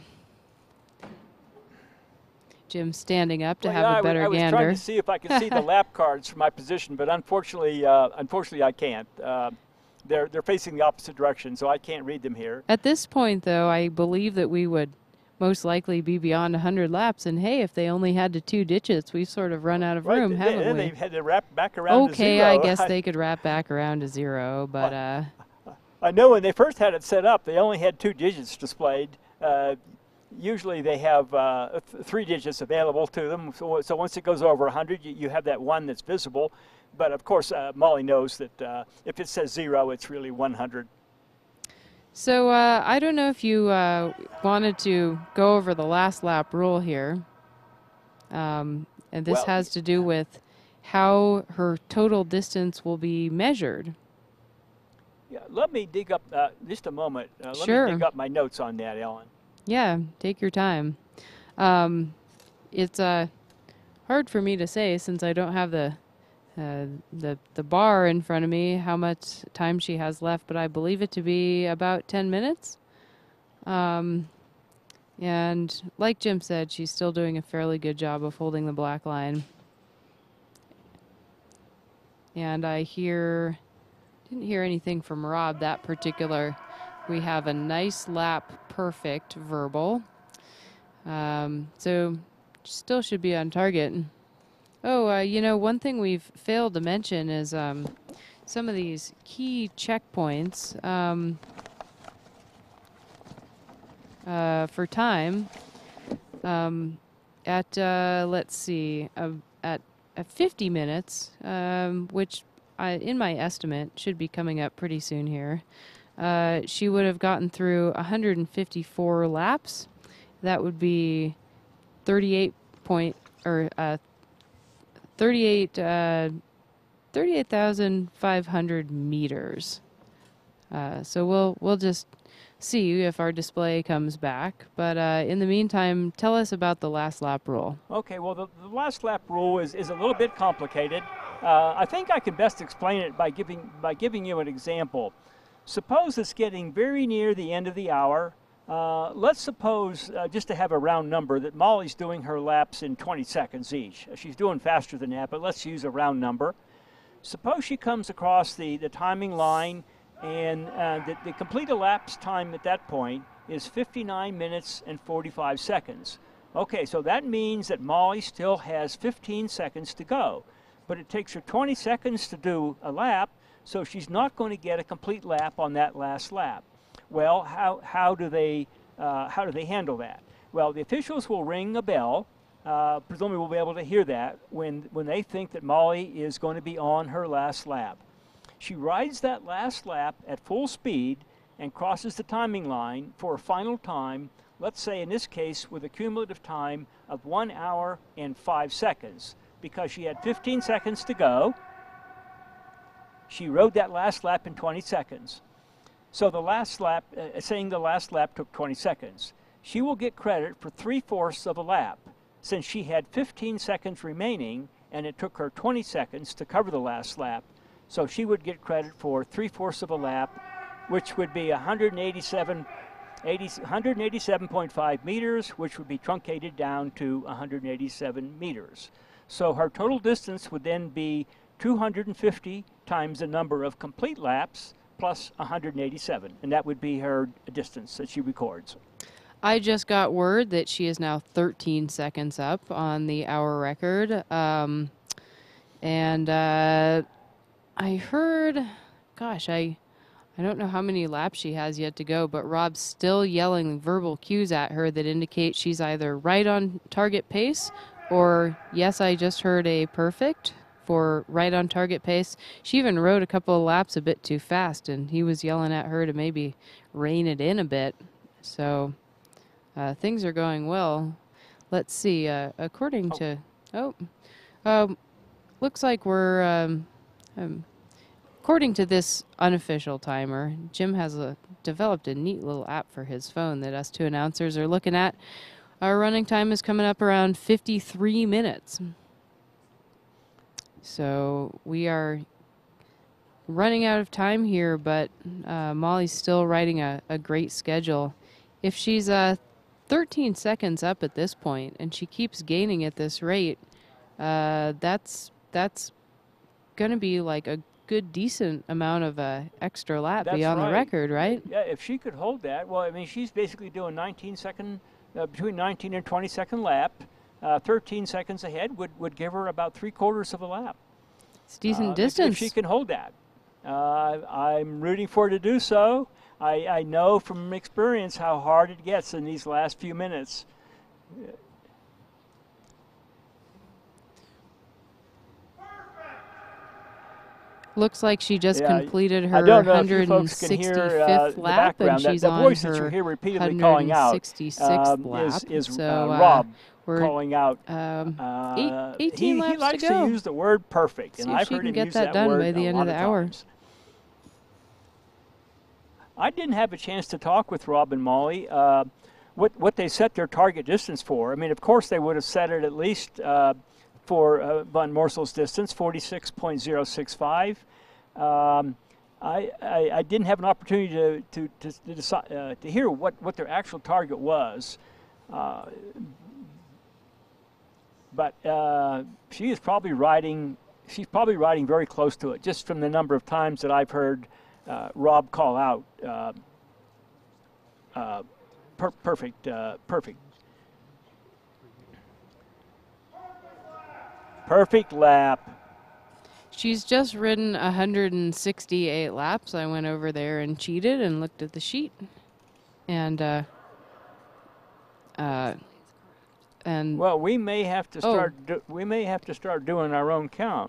Jim's standing up to well, have yeah, a better I was, I was gander. trying to see if I could see the lap cards from my position, but unfortunately, uh, unfortunately, I can't. Uh, they're they're facing the opposite direction, so I can't read them here. At this point, though, I believe that we would most likely be beyond one hundred laps. And hey, if they only had to two digits, we've sort of run out of right, room, they, haven't then we? They had to wrap back around okay, to zero. I guess they could wrap back around to zero, but uh, I know when they first had it set up, they only had two digits displayed. Uh, Usually they have uh, th three digits available to them, so, so once it goes over one hundred, you, you have that one that's visible. But of course, uh, Molly knows that uh, if it says zero, it's really one hundred. So uh, I don't know if you uh, wanted to go over the last lap rule here, um, and this well, has to do with how her total distance will be measured. Yeah, let me dig up uh, just a moment. Uh, let Sure. me dig up my notes on that, Ellen. Yeah, take your time. Um, it's uh, hard for me to say since I don't have the, uh, the the bar in front of me how much time she has left, but I believe it to be about ten minutes. Um, and like Jim said, she's still doing a fairly good job of holding the black line. And I hear, didn't hear anything from Rob that particular. We have a nice lap perfect verbal. Um, so still should be on target. Oh, uh, you know, one thing we've failed to mention is um, some of these key checkpoints um, uh, for time. Um, at, uh, let's see, uh, at at fifty minutes, um, which I, in my estimate should be coming up pretty soon here, uh, she would have gotten through one hundred fifty-four laps. That would be thirty-eight point or uh, thirty-eight uh, thirty-eight thousand five hundred meters. Uh, so we'll we'll just see if our display comes back. But uh, in the meantime, tell us about the last lap rule. Okay, well, the, the last lap rule is, is a little bit complicated. Uh, I think I can best explain it by giving by giving you an example. Suppose it's getting very near the end of the hour. Uh, let's suppose, uh, just to have a round number, that Molly's doing her laps in twenty seconds each. She's doing faster than that, but let's use a round number. Suppose she comes across the, the timing line, and uh, the, the complete elapsed time at that point is fifty-nine minutes and forty-five seconds. Okay, so that means that Molly still has fifteen seconds to go, but it takes her twenty seconds to do a lap, so she's not going to get a complete lap on that last lap. Well, how, how, do they, uh, how do they handle that? Well, the officials will ring a bell. Uh, presumably we'll be able to hear that when, when they think that Molly is going to be on her last lap. She rides that last lap at full speed and crosses the timing line for a final time, let's say in this case with a cumulative time of one hour and five seconds. Because she had fifteen seconds to go, she rode that last lap in twenty seconds. So the last lap, uh, saying the last lap took twenty seconds, she will get credit for three-fourths of a lap, since she had fifteen seconds remaining and it took her twenty seconds to cover the last lap. So she would get credit for three-fourths of a lap, which would be one hundred eighty-seven point five meters, which would be truncated down to one hundred eighty-seven meters. So her total distance would then be two hundred fifty times the number of complete laps plus one hundred eighty-seven, and that would be her distance that she records. I just got word that she is now thirteen seconds up on the hour record. Um, and uh, I heard, gosh, I, I don't know how many laps she has yet to go, but Rob's still yelling verbal cues at her that indicate she's either right on target pace or, yes, I just heard a perfect for right on target pace. She even rode a couple of laps a bit too fast, and he was yelling at her to maybe rein it in a bit. So uh, things are going well. Let's see. Uh, according oh. to oh, um, looks like we're um, um, according to this unofficial timer. Jim has a, developed a neat little app for his phone that us two announcers are looking at. Our running time is coming up around fifty-three minutes. So we are running out of time here, but uh, Molly's still riding a, a great schedule. If she's uh, thirteen seconds up at this point and she keeps gaining at this rate, uh, that's that's going to be like a good, decent amount of uh, extra lap That's beyond right. the record, right? Yeah, if she could hold that, well, I mean, she's basically doing nineteen second, uh, between nineteen and twenty second lap. Uh, thirteen seconds ahead would, would give her about three quarters of a lap. It's decent uh, distance. If she can hold that. Uh, I'm rooting for her to do so. I, I know from experience how hard it gets in these last few minutes. Looks like she just Yeah, completed I her don't know one if you hundred folks can hear, sixty-fifth uh, the lap, and background. That- she's the on voice that you her hear repeatedly calling out, one hundred sixty-sixth um, lap. is, is so, uh, uh, Rob we're calling out. um, Uh, eight, eighteen he, laps he likes to go. use the word perfect, See and if I've she heard can him get use that that done word by the a end lot of the hour. times. I didn't have a chance to talk with Rob and Molly. Uh, what what they set their target distance for? I mean, of course, they would have set it at least uh, for uh, Van Morsel's distance, forty-six point zero six five. Um, I, I, I didn't have an opportunity to to to, to, decide, uh, to hear what, what their actual target was, uh, but uh, she is probably riding. She's probably riding very close to it, just from the number of times that I've heard uh, Rob call out. Uh, uh, per perfect, uh, perfect, perfect lap. She's just ridden one hundred sixty-eight laps. I went over there and cheated and looked at the sheet. And uh, uh, And well, we may have to Oh. start. Do, we may have to start doing our own count.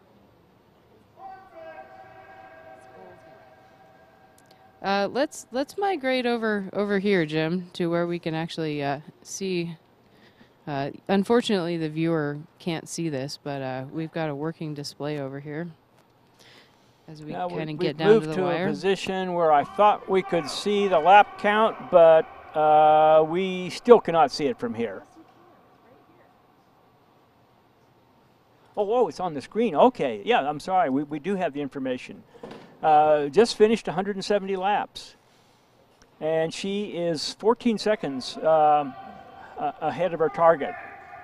uh, let's let's migrate over over here, Jim, to where we can actually uh, see. Uh, unfortunately, the viewer can't see this, but uh, we've got a working display over here as we Now, kind we, of we've get down moved to the to wire. a position where I thought we could see the lap count, but uh, we still cannot see it from here. Oh, oh, it's on the screen. Okay, yeah, I'm sorry. We, we do have the information. Uh, just finished one hundred seventy laps. And she is fourteen seconds um, uh, ahead of her target.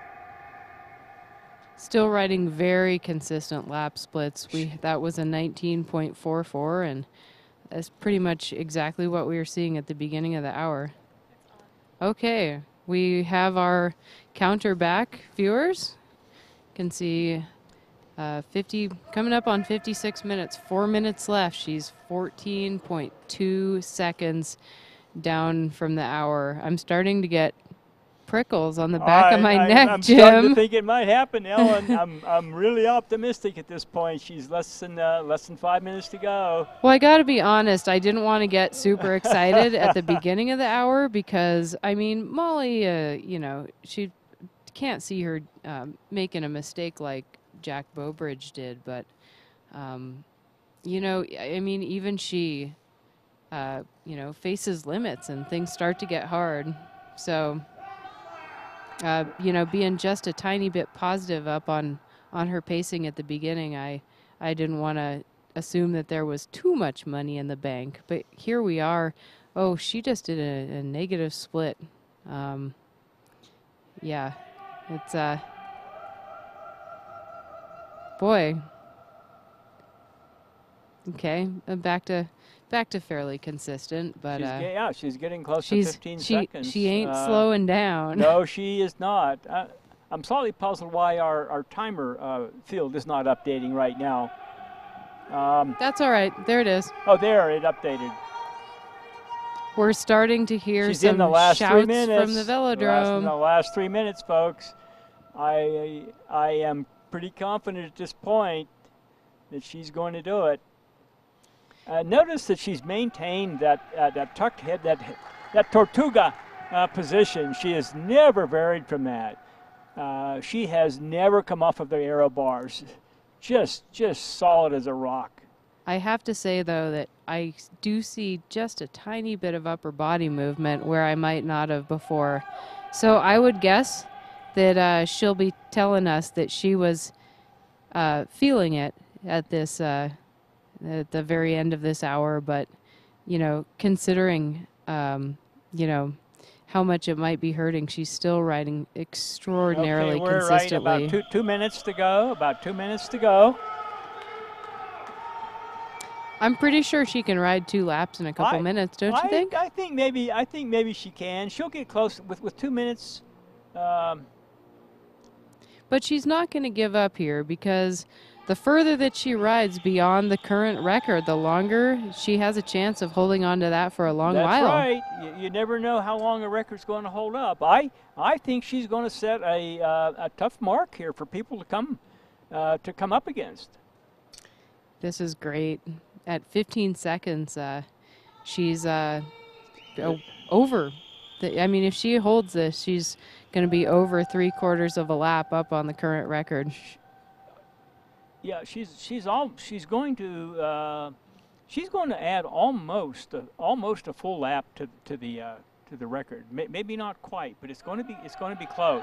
Still riding very consistent lap splits. We that was a nineteen point four four, and that's pretty much exactly what we were seeing at the beginning of the hour. Okay, we have our counter back, viewers. Can see uh, fifty coming up on fifty-six minutes. Four minutes left. She's fourteen point two seconds down from the hour. I'm starting to get prickles on the back I, of my I, neck, I'm Jim. starting to think it might happen, Ellen. I'm I'm really optimistic at this point. She's less than uh, less than five minutes to go. Well, I got to be honest. I didn't want to get super excited at the beginning of the hour because, I mean, Molly, uh, you know, she can't see her um, making a mistake like Jack Bowbridge did. But, um, you know, I mean, even she, uh, you know, faces limits and things start to get hard. So, uh, you know, being just a tiny bit positive up on, on her pacing at the beginning, I, I didn't want to assume that there was too much money in the bank, but here we are. Oh, she just did a, a negative split. Um, yeah, it's uh, boy. Okay, uh, back to back to fairly consistent, but she's uh, ge- yeah, she's getting close she's to fifteen she seconds. she ain't Uh, slowing down. No, she is not. Uh, I'm slightly puzzled why our our timer uh, field is not updating right now. Um, That's all right. There it is. oh, there it updated. We're starting to hear She's some in the last shouts three minutes. from the Last, velodrome. the last three minutes, folks. I I am pretty confident at this point that she's going to do it. Uh, notice that she's maintained that uh, that tucked head, that that Tortuga uh, position. She has never varied from that. Uh, she has never come off of the aero bars. Just just solid as a rock. I have to say, though, that I do see just a tiny bit of upper body movement where I might not have before. So I would guess that uh, she'll be telling us that she was uh, feeling it at this uh, at the very end of this hour. But, you know, considering, um, you know, how much it might be hurting, she's still riding extraordinarily okay, we're consistently. right about two, two minutes to go, about two minutes to go. I'm pretty sure she can ride two laps in a couple I, minutes, don't I, you think? I think maybe I think maybe she can. She'll get close with, with two minutes. Um, But she's not going to give up here because the further that she rides beyond the current record, the longer she has a chance of holding on to that for a long that's while. right. You, you never know how long a record's going to hold up. I I think she's going to set a uh, a tough mark here for people to come uh, to come up against. This is great. At fifteen seconds, uh, she's uh, o- over. The, I mean, if she holds this, she's going to be over three quarters of a lap up on the current record. Yeah, she's she's all she's going to uh, she's going to add almost a, almost a full lap to to the uh, to the record. May, maybe not quite, but it's going to be it's going to be close.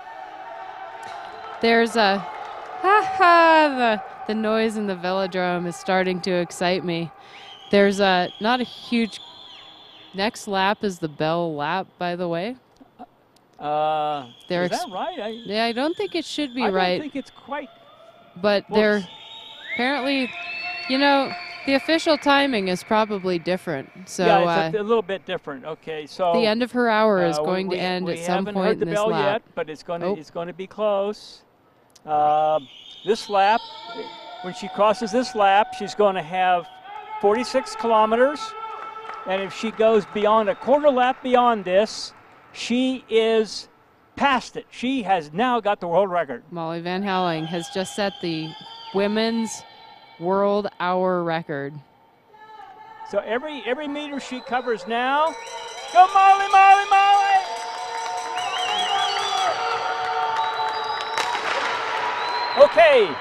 There's a ha ha. The the noise in the velodrome is starting to excite me. There's a not a huge. Next lap is the bell lap, by the way. Uh, They're is ex- that right? I, Yeah, I don't think it should be I right. don't think it's quite. But Well, they're s- apparently, you know, the official timing is probably different. So yeah, uh, it's a, a little bit different. Okay, so the end of her hour is uh, we- going we, to end we at some haven't point heard the in this bell lap. yet, but it's going to Oh. it's going to be close. Uh, this lap, when she crosses this lap, she's going to have forty-six kilometers, and if she goes beyond a quarter lap beyond this, she is passed it. She has now got the world record. Molly Van Houweling has just set the women's world hour record. So every every meter she covers now. Go Molly, Molly, Molly! Okay.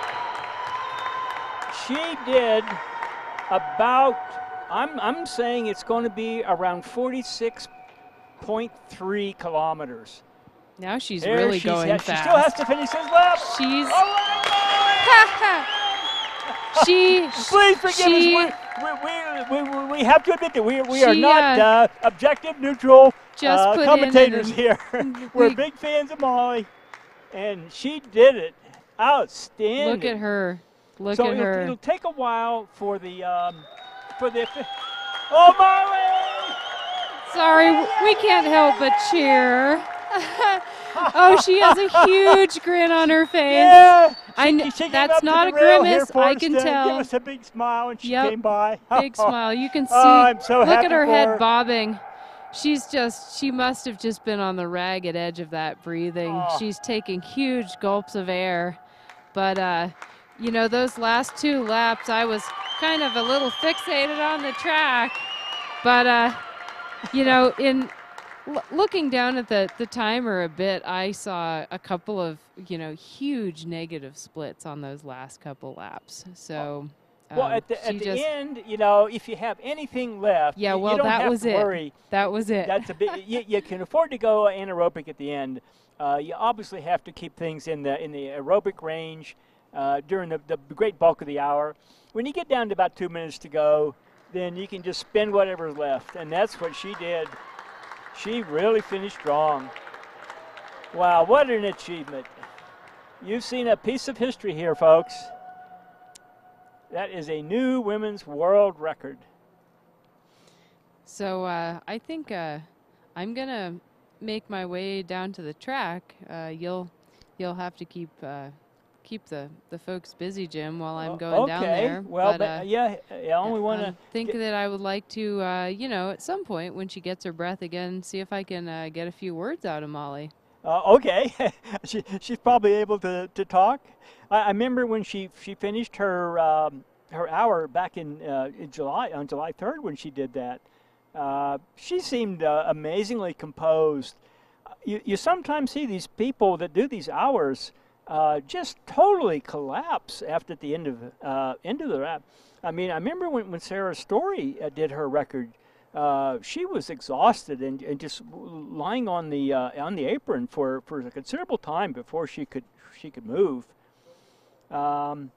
She did about, I'm, I'm saying it's going to be around forty-six point three kilometers. Now she's there really she's going had, fast. She still has to finish this lap. She's. All right, she. Please forgive she, us. We, we, we, we, we have to admit that we, we are she, not uh, uh, objective, neutral just uh, put commentators in here. We're we, big fans of Molly, and she did it. Outstanding. Look at her. Look so at it'll, her. It'll take a while for the um, for the. Oh, Molly! Sorry, we can't help but cheer. Oh, she has a huge grin on her face. Yeah, I she, kn she that's not a rail grimace. I can to tell. Give us a big smile, and she Yep. came by. Big smile. You can see. Oh, I'm so look happy at her for head her. bobbing. She's just, she must have just been on the ragged edge of that breathing. Oh. She's taking huge gulps of air. But, uh, you know, those last two laps, I was kind of a little fixated on the track. But, uh, you know, in l looking down at the, the timer a bit, I saw a couple of, you know, huge negative splits on those last couple laps. So. Well, um, at the, at the just, end, you know, if you have anything left, yeah, you, well, you don't that have was to it. worry. That was it. That's a bit. you, you can afford to go anaerobic at the end. Uh, you obviously have to keep things in the in the aerobic range uh, during the, the great bulk of the hour. When you get down to about two minutes to go, then you can just spend whatever's left, and that's what she did. She really finished strong. Wow, what an achievement! You've seen a piece of history here, folks. That is a new women's world record. So uh, I think uh, I'm gonna make my way down to the track. Uh, you'll you'll have to keep uh, keep the, the folks busy, Jim, while I'm going okay. down there. Well, but, but, uh, yeah, I only want to think that I would like to, uh, you know, at some point when she gets her breath again, see if I can uh, get a few words out of Molly. Uh, okay, she, she's probably able to, to talk. I, I remember when she she finished her um, her hour back in, uh, in July on July third when she did that. Uh, she seemed uh, amazingly composed. You you sometimes see these people that do these hours uh, just totally collapse after the end of uh, end of the lap. I mean, I remember when when Sarah Story uh, did her record. Uh, she was exhausted and, and just lying on the uh, on the apron for, for a considerable time before she could she could move. Um,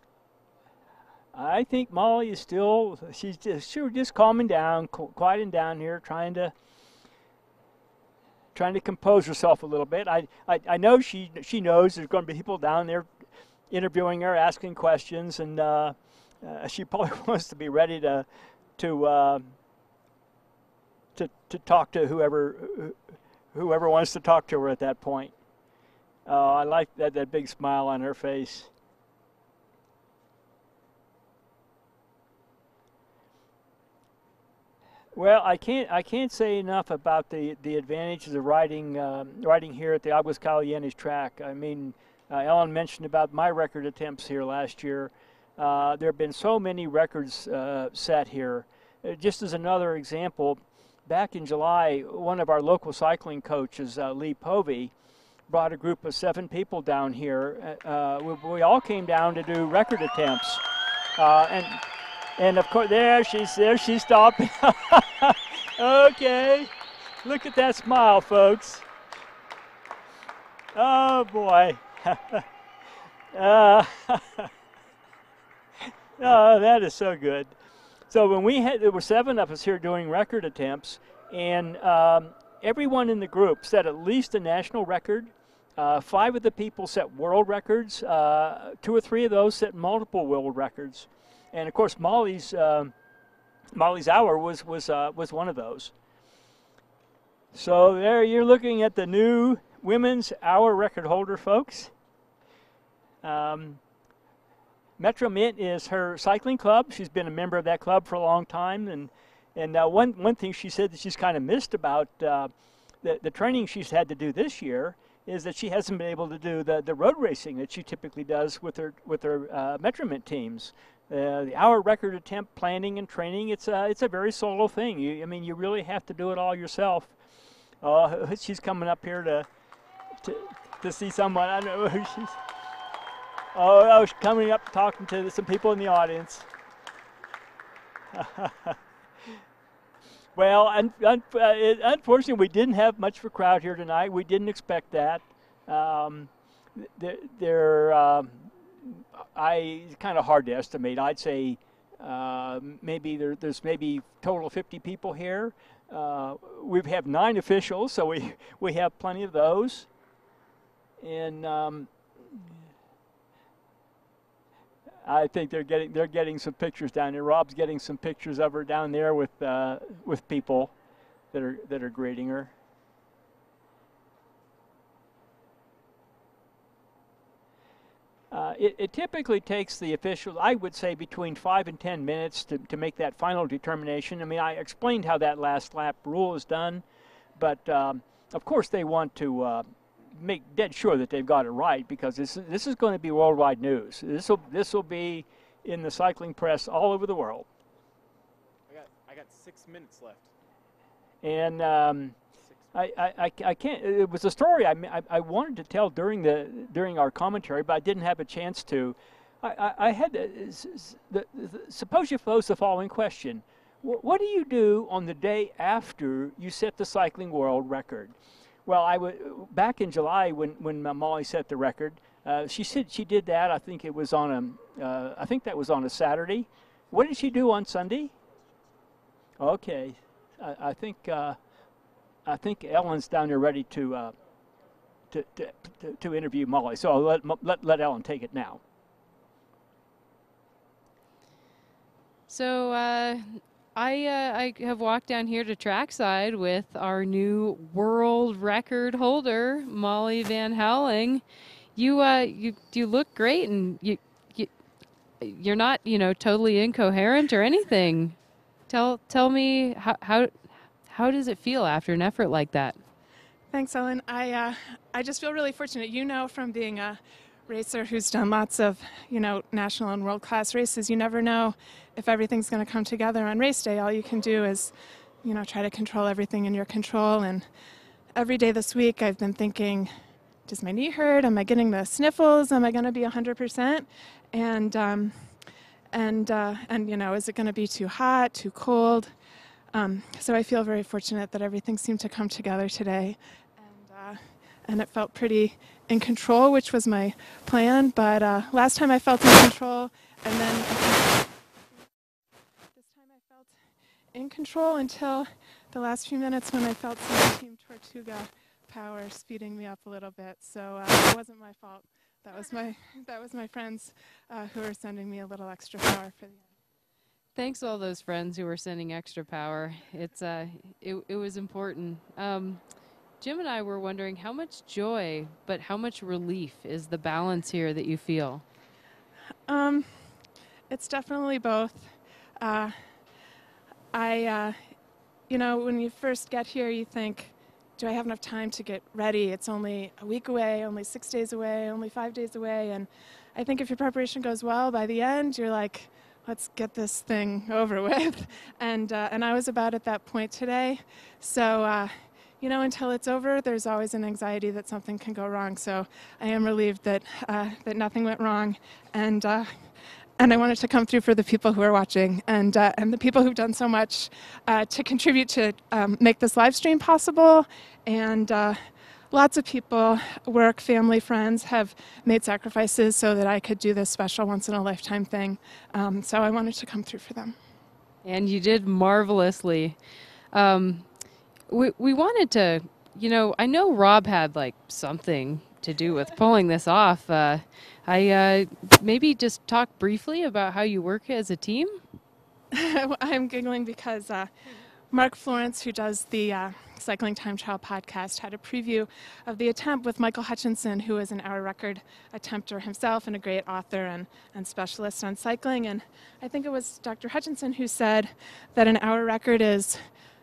I think Molly is still she's just she was just calming down, quieting down here, trying to trying to compose herself a little bit. I I, I know she she knows there's going to be people down there interviewing her, asking questions, and uh, uh, she probably wants to be ready to to. Uh, To, to talk to whoever whoever wants to talk to her at that point. Uh, I like that that big smile on her face. Well, I can't I can't say enough about the the advantages of riding um, riding here at the Aguascalientes track. I mean, uh, Ellen mentioned about my record attempts here last year. Uh, there have been so many records uh, set here. Uh, just as another example. Back in July, one of our local cycling coaches, uh, Lee Povey, brought a group of seven people down here. Uh, we, we all came down to do record attempts, uh, and and of course there she's there she's stopping. Okay, look at that smile, folks. Oh boy. uh, oh, that is so good. So when we had, there were seven of us here doing record attempts, and um, everyone in the group set at least a national record. Uh, five of the people set world records. Uh, two or three of those set multiple world records, and of course Molly's um, Molly's hour was was uh, was one of those. So there you're looking at the new women's hour record holder, folks. Um, Metro Mint is her cycling club. She's been a member of that club for a long time, and and uh, one one thing she said that she's kind of missed about uh, the the training she's had to do this year is that she hasn't been able to do the, the road racing that she typically does with her with her uh, Metromint teams. Uh, the hour record attempt planning and training, it's a, it's a very solo thing. You, I mean, you really have to do it all yourself. Uh, she's coming up here to, to to see someone. I don't know who she's. Oh, oh, she's coming up talking to some people in the audience. Well, un, un, uh, it, unfortunately, we didn't have much of a crowd here tonight. We didn't expect that. Um, they're, um, I, it's kind of hard to estimate. I'd say uh, maybe there, there's maybe total fifty people here. Uh, we have nine officials, so we we have plenty of those. And um, I think they're getting they're getting some pictures down there. Rob's getting some pictures of her down there with uh, with people that are that are greeting her. Uh, it, it typically takes the officials, I would say, between five and ten minutes to, to make that final determination. I mean, I explained how that last lap rule is done, but um, of course they want to uh, make dead sure that they've got it right, because this is, this is going to be worldwide news. This will this will be in the cycling press all over the world. I got I got six minutes left. And um, I, I, I can't. It was a story I, I, I wanted to tell during the during our commentary, but I didn't have a chance to. I, I, I had to, the, the, suppose you pose the following question: what, what do you do on the day after you set the cycling world record? Well, I w back in July when when Molly set the record, uh, she said she did that. I think it was on a. Uh, I think that was on a Saturday. What did she do on Sunday? Okay, I, I think. Uh, I think Ellen's down there ready to, uh, to, to, to, to interview Molly. So I'll let, let, let Ellen take it now. So uh, I, uh, I have walked down here to trackside with our new world record holder, Molly Van Houweling. You, uh, you, you look great, and you, you, you're not, you know, totally incoherent or anything. Tell, tell me how, how, How does it feel after an effort like that? Thanks, Ellen. I uh, I just feel really fortunate. You know, from being a racer who's done lots of, you know, national and world-class races, you never know if everything's going to come together on race day. All you can do is, you know, try to control everything in your control. And every day this week, I've been thinking, does my knee hurt? Am I getting the sniffles? Am I going to be one hundred percent? And um, and uh, and you know, is it going to be too hot, too cold? Um, so I feel very fortunate that everything seemed to come together today, and, uh, and it felt pretty in control, which was my plan. But uh, last time I felt in control, and then this time I felt in control until the last few minutes when I felt some Team Tortuga power speeding me up a little bit. So uh, it wasn't my fault. That was my that was my friends uh, who were sending me a little extra power for the end. Thanks to all those friends who were sending extra power. It's uh, it, it was important. Um, Jim and I were wondering how much joy, but how much relief is the balance here that you feel? Um, it's definitely both. Uh, I, uh, you know, when you first get here, you think, do I have enough time to get ready? It's only a week away, only six days away, only five days away. And I think if your preparation goes well, by the end, you're like, let's get this thing over with. And, uh, and I was about at that point today. So, uh, you know, until it's over, there's always an anxiety that something can go wrong. So I am relieved that, uh, that nothing went wrong. And, uh, and I wanted to come through for the people who are watching, and, uh, and the people who've done so much uh, to contribute to um, make this live stream possible. And uh, lots of people, work, family, friends, have made sacrifices so that I could do this special once-in-a-lifetime thing. Um, so I wanted to come through for them. And you did marvelously. Um, we, we wanted to, you know, I know Rob had like something to do with pulling this off. Uh, I uh, maybe just talk briefly about how you work as a team. I'm giggling because uh, Mark Florence, who does the uh, Cycling Time Trial podcast, had a preview of the attempt with Michael Hutchinson, who is an hour record attempter himself and a great author and, and specialist on cycling. And I think it was Doctor Hutchinson who said that an hour record is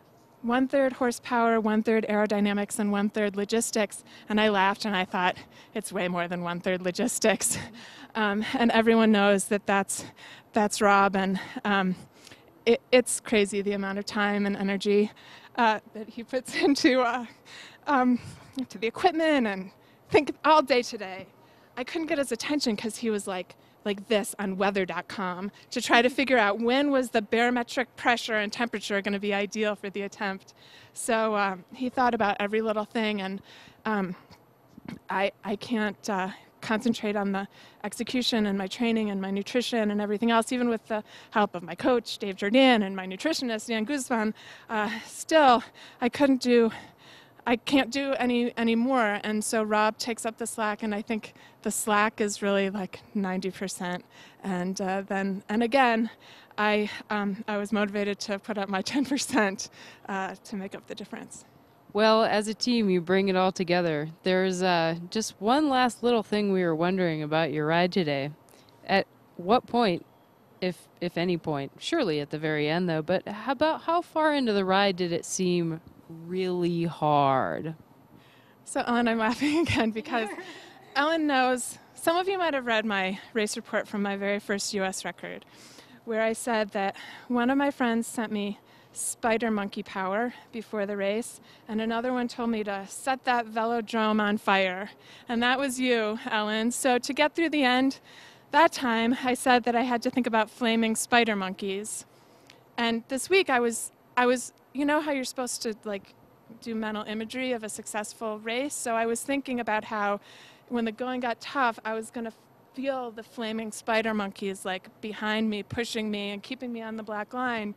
one-third horsepower, one-third aerodynamics, and one-third logistics. And I laughed and I thought, it's way more than one-third logistics. um, and everyone knows that that's, that's Rob. And um, it, it's crazy the amount of time and energy uh, that he puts into uh, um, to the equipment and think all day today. I couldn't get his attention because he was like, like this on weather dot com to try to figure out when was the barometric pressure and temperature going to be ideal for the attempt. So um, he thought about every little thing, and um, I, I can't uh, concentrate on the execution and my training and my nutrition and everything else, even with the help of my coach, Dave Jordan, and my nutritionist, Jan Guzman. Uh, still, I couldn't do I can't do any any more, and so Rob takes up the slack, and I think the slack is really like ninety percent. And uh, then, and again, I um, I was motivated to put up my ten percent uh, to make up the difference. Well, as a team, you bring it all together. There's uh, just one last little thing we were wondering about your ride today. At what point, if if any point, surely at the very end though, but how about how far into the ride did it seem really hard? So Ellen, I'm laughing again because Ellen knows, some of you might have read my race report from my very first U S record, where I said that one of my friends sent me spider monkey power before the race, and another one told me to set that velodrome on fire. And that was you, Ellen. So to get through the end, that time I said that I had to think about flaming spider monkeys. And this week I was, I was, you know how you're supposed to like do mental imagery of a successful race? So I was thinking about how when the going got tough, I was going to feel the flaming spider monkeys like behind me, pushing me and keeping me on the black line.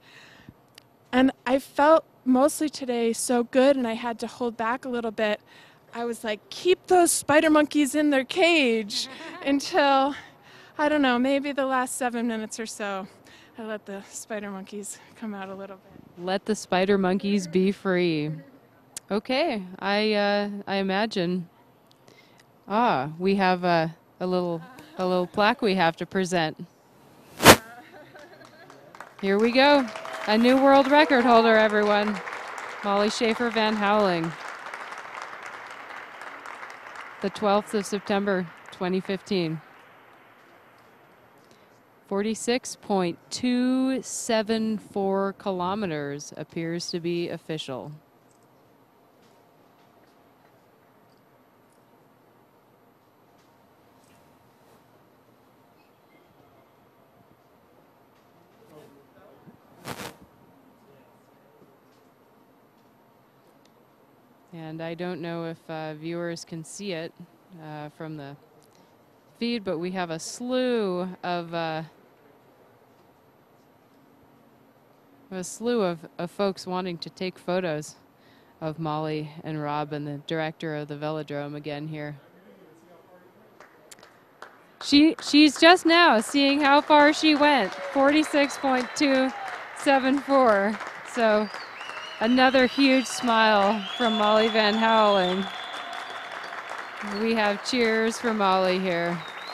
And I felt mostly today so good, and I had to hold back a little bit. I was like, keep those spider monkeys in their cage until, I don't know, maybe the last seven minutes or so. I let the spider monkeys come out a little bit. Let the spider monkeys be free. Okay, I uh, I imagine. Ah, we have a, a little a little plaque we have to present. Here we go. A new world record holder, everyone. Molly Schaefer Van Houweling. The twelfth of September, twenty fifteen. forty-six point two seven four kilometers appears to be official. And I don't know if uh, viewers can see it uh, from the feed, but we have a slew of uh, a slew of, of folks wanting to take photos of Molly and Rob and the director of the velodrome again here. She she's just now seeing how far she went, forty-six point two seven four. So another huge smile from Molly Van Houweling. We have cheers for Molly here.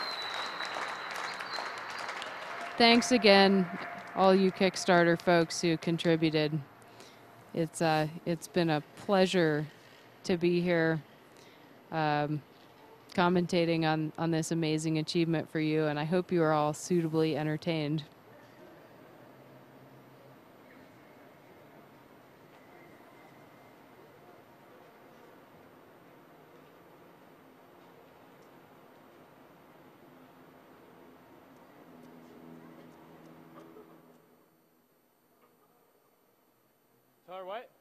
Thanks again, all you Kickstarter folks who contributed. It's uh, it's been a pleasure to be here um, commentating on, on this amazing achievement for you, and I hope you are all suitably entertained. Tell her what?